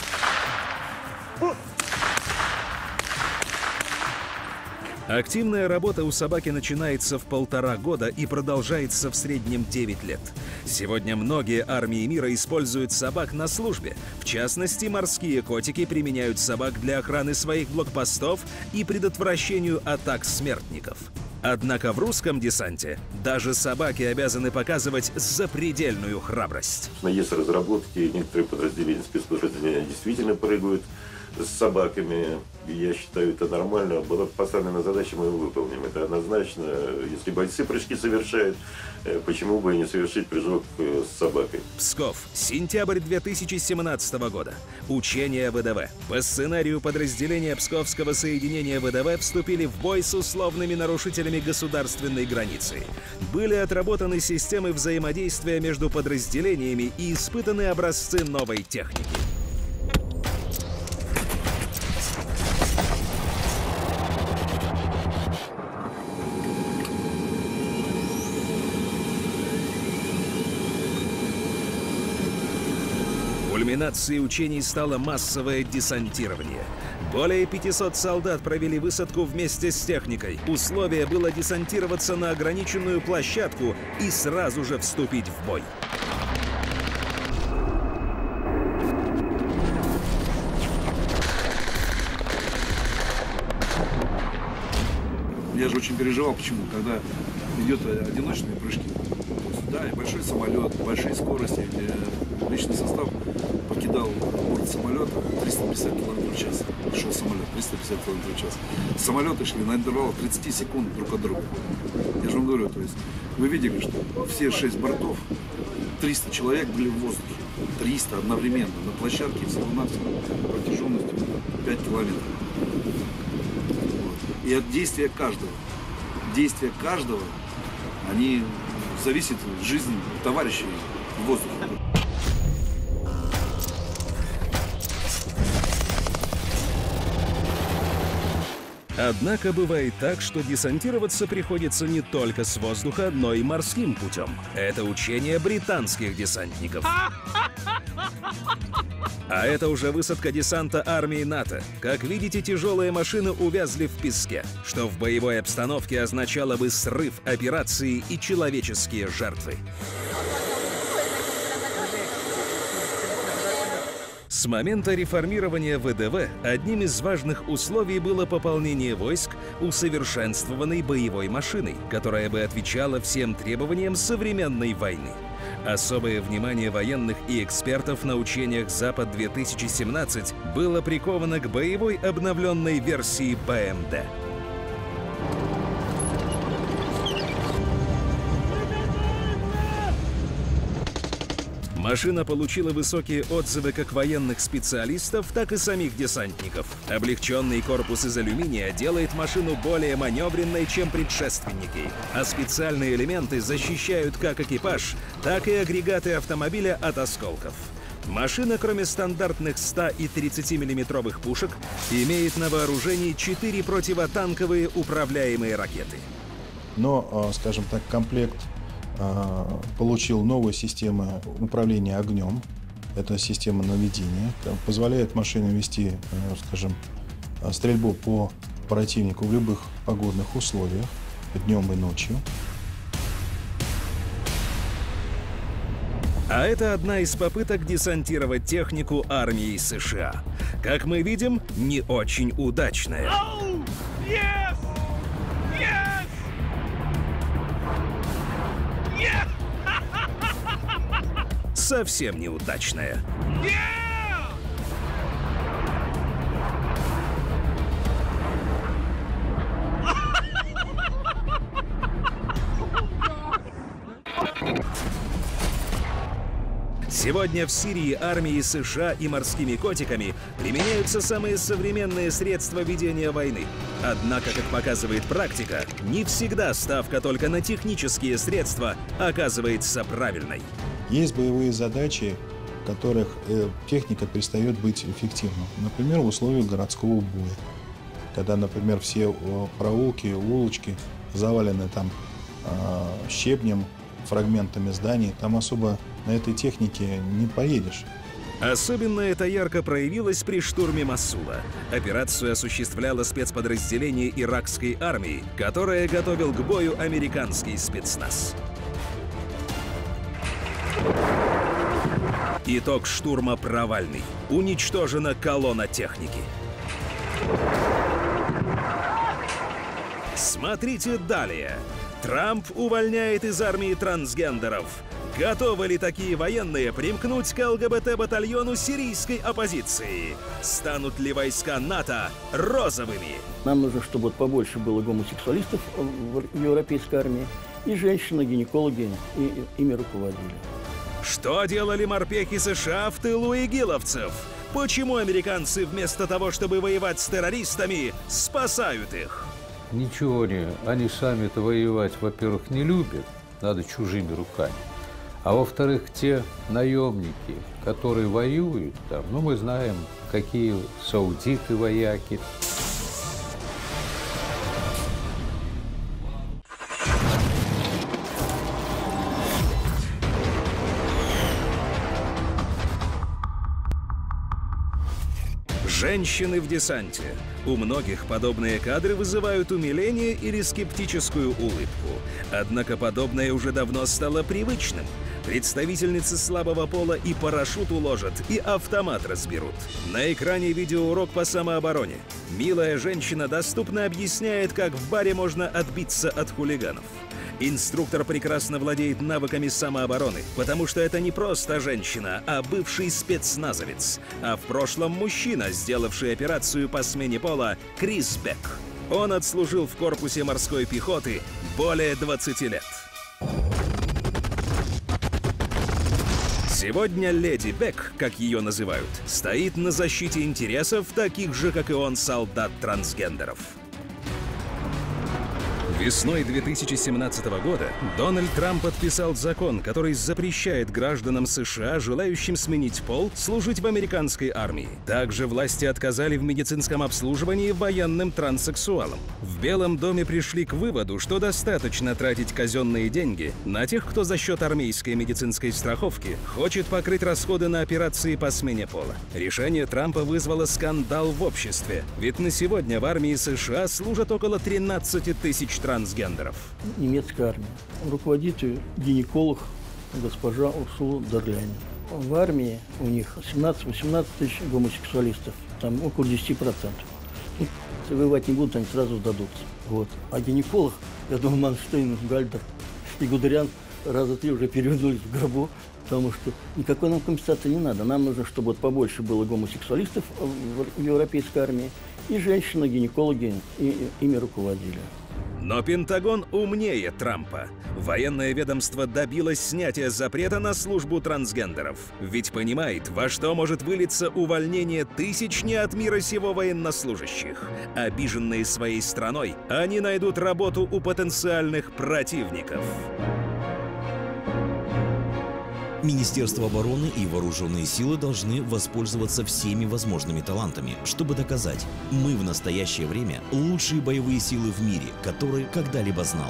Активная работа у собаки начинается в полтора года и продолжается в среднем девять лет. Сегодня многие армии мира используют собак на службе. В частности, морские котики применяют собак для охраны своих блокпостов и предотвращению атак смертников. Однако в русском десанте даже собаки обязаны показывать запредельную храбрость. Есть разработки, некоторые подразделения, спецподразделения действительно прыгают с собаками. Я считаю, это нормально. Была поставлена задача, мы ее выполним. Это однозначно. Если бойцы прыжки совершают, почему бы и не совершить прыжок с собакой? Псков. Сентябрь две тысячи семнадцатого года. Учения ВДВ. По сценарию подразделения Псковского соединения ВДВ вступили в бой с условными нарушителями государственной границы. Были отработаны системы взаимодействия между подразделениями и испытаны образцы новой техники. Кульминацией учений стало массовое десантирование. Более пятисот солдат провели высадку вместе с техникой. Условие было десантироваться на ограниченную площадку и сразу же вступить в бой. Я же очень переживал, почему, когда идет одиночные прыжки. Да, и большой самолет, большие скорости, где личный состав покидал борт самолета триста пятьдесят километров в час. Шел самолет триста пятьдесят километров в час. Самолеты шли на интервал тридцать секунд друг от друга. Я же вам говорю, то есть вы видели, что все шесть бортов, триста человек были в воздухе. триста одновременно на площадке всего-навсего протяженностью пять километров. Вот. И от действия каждого, действия каждого, они зависят от жизни товарищей в воздухе. Однако бывает так, что десантироваться приходится не только с воздуха, но и морским путем. Это учение британских десантников. А это уже высадка десанта армии НАТО. Как видите, тяжелые машины увязли в песке, что в боевой обстановке означало бы срыв операции и человеческие жертвы. С момента реформирования ВДВ одним из важных условий было пополнение войск усовершенствованной боевой машиной, которая бы отвечала всем требованиям современной войны. Особое внимание военных и экспертов на учениях «Запад-две тысячи семнадцать» было приковано к боевой обновленной версии БМД. Машина получила высокие отзывы как военных специалистов, так и самих десантников. Облегченный корпус из алюминия делает машину более маневренной, чем предшественники, а специальные элементы защищают как экипаж, так и агрегаты автомобиля от осколков. Машина, кроме стандартных ста и тридцатимиллиметровых пушек, имеет на вооружении четыре противотанковые управляемые ракеты. Но, скажем так, комплект получил новую систему управления огнем. Это система наведения. Позволяет машине вести, скажем, стрельбу по противнику в любых погодных условиях, днем и ночью. А это одна из попыток десантировать технику армии США. Как мы видим, не очень удачная. Oh, yes! Yes! Yes! Совсем неудачная. Yeah! Сегодня в Сирии армией США и морскими котиками применяются самые современные средства ведения войны. Однако, как показывает практика, не всегда ставка только на технические средства оказывается правильной. Есть боевые задачи, в которых э, техника перестает быть эффективной. Например, в условиях городского боя. Когда, например, все проулки, улочки завалены там э, щебнем, фрагментами зданий, там особо на этой технике не поедешь. Особенно это ярко проявилось при штурме Мосула. Операцию осуществляло спецподразделение иракской армии, которое готовил к бою американский спецназ. Итог штурма провальный. Уничтожена колонна техники. Смотрите далее. Трамп увольняет из армии трансгендеров. Готовы ли такие военные примкнуть к ЛГБТ-батальону сирийской оппозиции? Станут ли войска НАТО розовыми? Нам нужно, чтобы вот побольше было гомосексуалистов в европейской армии, и женщины-гинекологи и, ими руководили. Что делали морпехи США в тылу игиловцев? Почему американцы вместо того, чтобы воевать с террористами, спасают их? Ничего не, они сами-то воевать, во-первых, не любят, надо чужими руками. А во-вторых, те наемники, которые воюют там, ну мы знаем, какие саудиты вояки. Женщины в десанте. У многих подобные кадры вызывают умиление или скептическую улыбку. Однако подобное уже давно стало привычным. Представительницы слабого пола и парашют уложат, и автомат разберут. На экране видеоурок по самообороне. Милая женщина доступно объясняет, как в баре можно отбиться от хулиганов. Инструктор прекрасно владеет навыками самообороны, потому что это не просто женщина, а бывший спецназовец. А в прошлом мужчина, сделавший операцию по смене пола, Крис Бек. Он отслужил в корпусе морской пехоты более двадцати лет. Сегодня леди Бек, как ее называют, стоит на защите интересов таких же, как и он, солдат-трансгендеров. Весной две тысячи семнадцатого года Дональд Трамп подписал закон, который запрещает гражданам США, желающим сменить пол, служить в американской армии. Также власти отказали в медицинском обслуживании военным транссексуалам. В Белом доме пришли к выводу, что достаточно тратить казенные деньги на тех, кто за счет армейской медицинской страховки хочет покрыть расходы на операции по смене пола. Решение Трампа вызвало скандал в обществе, ведь на сегодня в армии США служат около тринадцати тысяч трансгендеров. трансгендеров. Немецкая армия. Руководит ее гинеколог госпожа Урсула Дерляйн. В армии у них семнадцать-восемнадцать тысяч гомосексуалистов, там около десяти процентов. Если воевать не будут, они сразу сдадутся. Вот. А гинеколог, я думаю, Манштейн, Гальдер и Гудериан раза три уже перевернулись в гробу, потому что никакой нам компенсации не надо. Нам нужно, чтобы вот побольше было гомосексуалистов в европейской армии, и женщины, гинекологи и, ими руководили. Но Пентагон умнее Трампа. Военное ведомство добилось снятия запрета на службу трансгендеров. Ведь понимает, во что может вылиться увольнение тысяч не от мира сего военнослужащих. Обиженные своей страной, они найдут работу у потенциальных противников. Министерство обороны и вооруженные силы должны воспользоваться всеми возможными талантами, чтобы доказать, мы в настоящее время лучшие боевые силы в мире, которые когда-либо знал.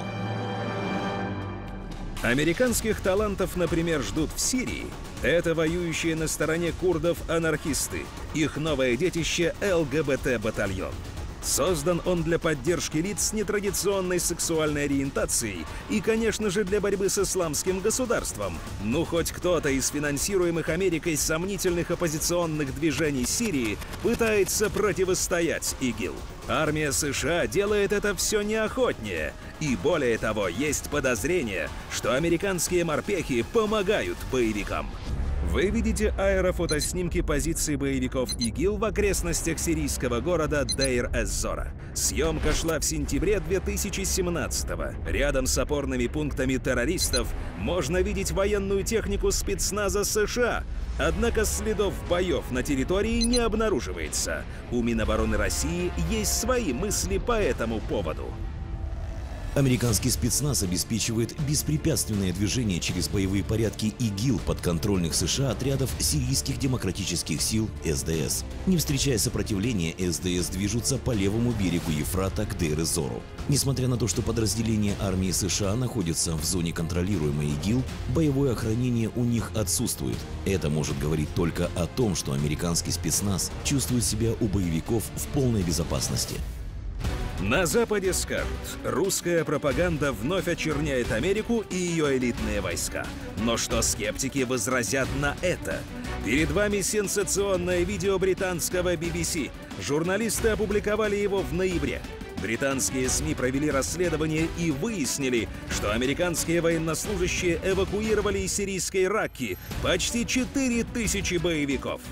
Американских талантов, например, ждут в Сирии. Это воюющие на стороне курдов анархисты. Их новое детище — ЛГБТ-батальон. Создан он для поддержки лиц с нетрадиционной сексуальной ориентацией и, конечно же, для борьбы с исламским государством. Ну, хоть кто-то из финансируемых Америкой сомнительных оппозиционных движений Сирии пытается противостоять ИГИЛ. Армия США делает это все неохотнее. И более того, есть подозрение, что американские морпехи помогают боевикам. Вы видите аэрофотоснимки позиций боевиков ИГИЛ в окрестностях сирийского города Дейр-эз-Зора. Съемка шла в сентябре две тысячи семнадцатого. Рядом с опорными пунктами террористов можно видеть военную технику спецназа США. Однако следов боев на территории не обнаруживается. У Минобороны России есть свои мысли по этому поводу. Американский спецназ обеспечивает беспрепятственное движение через боевые порядки ИГИЛ подконтрольных США отрядов сирийских демократических сил эс дэ эс. Не встречая сопротивления, эс дэ эс движутся по левому берегу Ефрата к Дейр-эз-Зору. Несмотря на то, что подразделения армии США находятся в зоне контролируемой ИГИЛ, боевое охранение у них отсутствует. Это может говорить только о том, что американский спецназ чувствует себя у боевиков в полной безопасности. На Западе скажут, русская пропаганда вновь очерняет Америку и ее элитные войска. Но что скептики возразят на это? Перед вами сенсационное видео британского би би си. Журналисты опубликовали его в ноябре. Британские СМИ провели расследование и выяснили, что американские военнослужащие эвакуировали из сирийской Ракки почти четыре тысячи боевиков.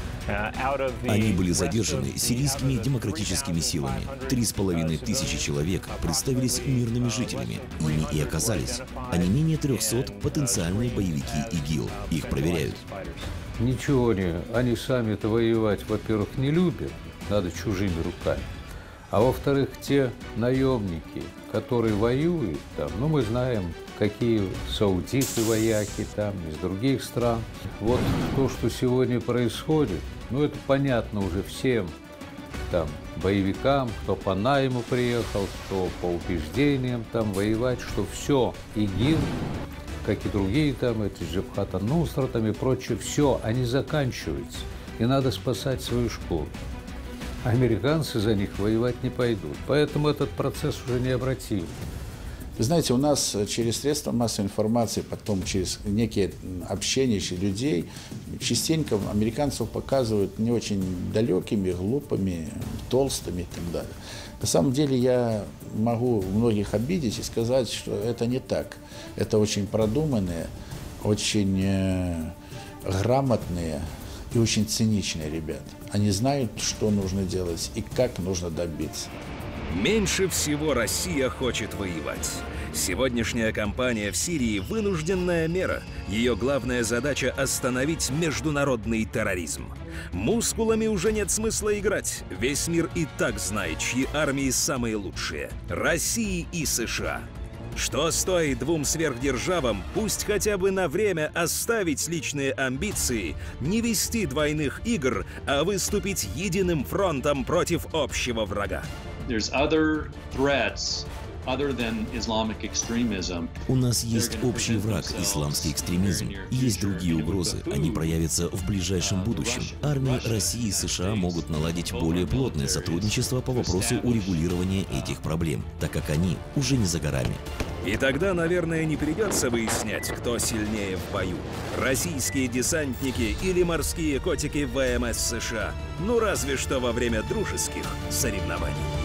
Они были задержаны сирийскими демократическими силами. Три с половиной тысячи человек представились мирными жителями. Ими и оказались. А не менее трехсот потенциальные боевики ИГИЛ. Их проверяют. Ничего не. Они сами-то воевать, во-первых, не любят. Надо чужими руками. А во-вторых, те наемники, которые воюют там, ну, мы знаем, какие саудиты вояки там, из других стран. Вот то, что сегодня происходит, ну, это понятно уже всем там боевикам, кто по найму приехал, кто по убеждениям там воевать, что все, ИГИЛ, как и другие там, эти Джабхат ан-Нусра там и прочее, все, они заканчиваются. И надо спасать свою шкуру. Американцы за них воевать не пойдут. Поэтому этот процесс уже необратим. Вы знаете, у нас через средства массовой информации, потом через некие общения людей, частенько американцев показывают не очень далекими, глупыми, толстыми и так далее. На самом деле я могу многих обидеть и сказать, что это не так. Это очень продуманные, очень э, грамотные и очень циничные ребята. Они знают, что нужно делать и как нужно добиться. Меньше всего Россия хочет воевать. Сегодняшняя кампания в Сирии – вынужденная мера. Ее главная задача – остановить международный терроризм. Мускулами уже нет смысла играть. Весь мир и так знает, чьи армии самые лучшие – России и США. Что стоит двум сверхдержавам, пусть хотя бы на время оставить личные амбиции, не вести двойных игр, а выступить единым фронтом против общего врага? У нас есть общий враг – исламский экстремизм. Есть другие угрозы. Они проявятся в ближайшем будущем. Армии России и США могут наладить более плотное сотрудничество по вопросу урегулирования этих проблем, так как они уже не за горами. И тогда, наверное, не придется выяснять, кто сильнее в бою. Российские десантники или морские котики вэ эм эс США. Ну, разве что во время дружеских соревнований.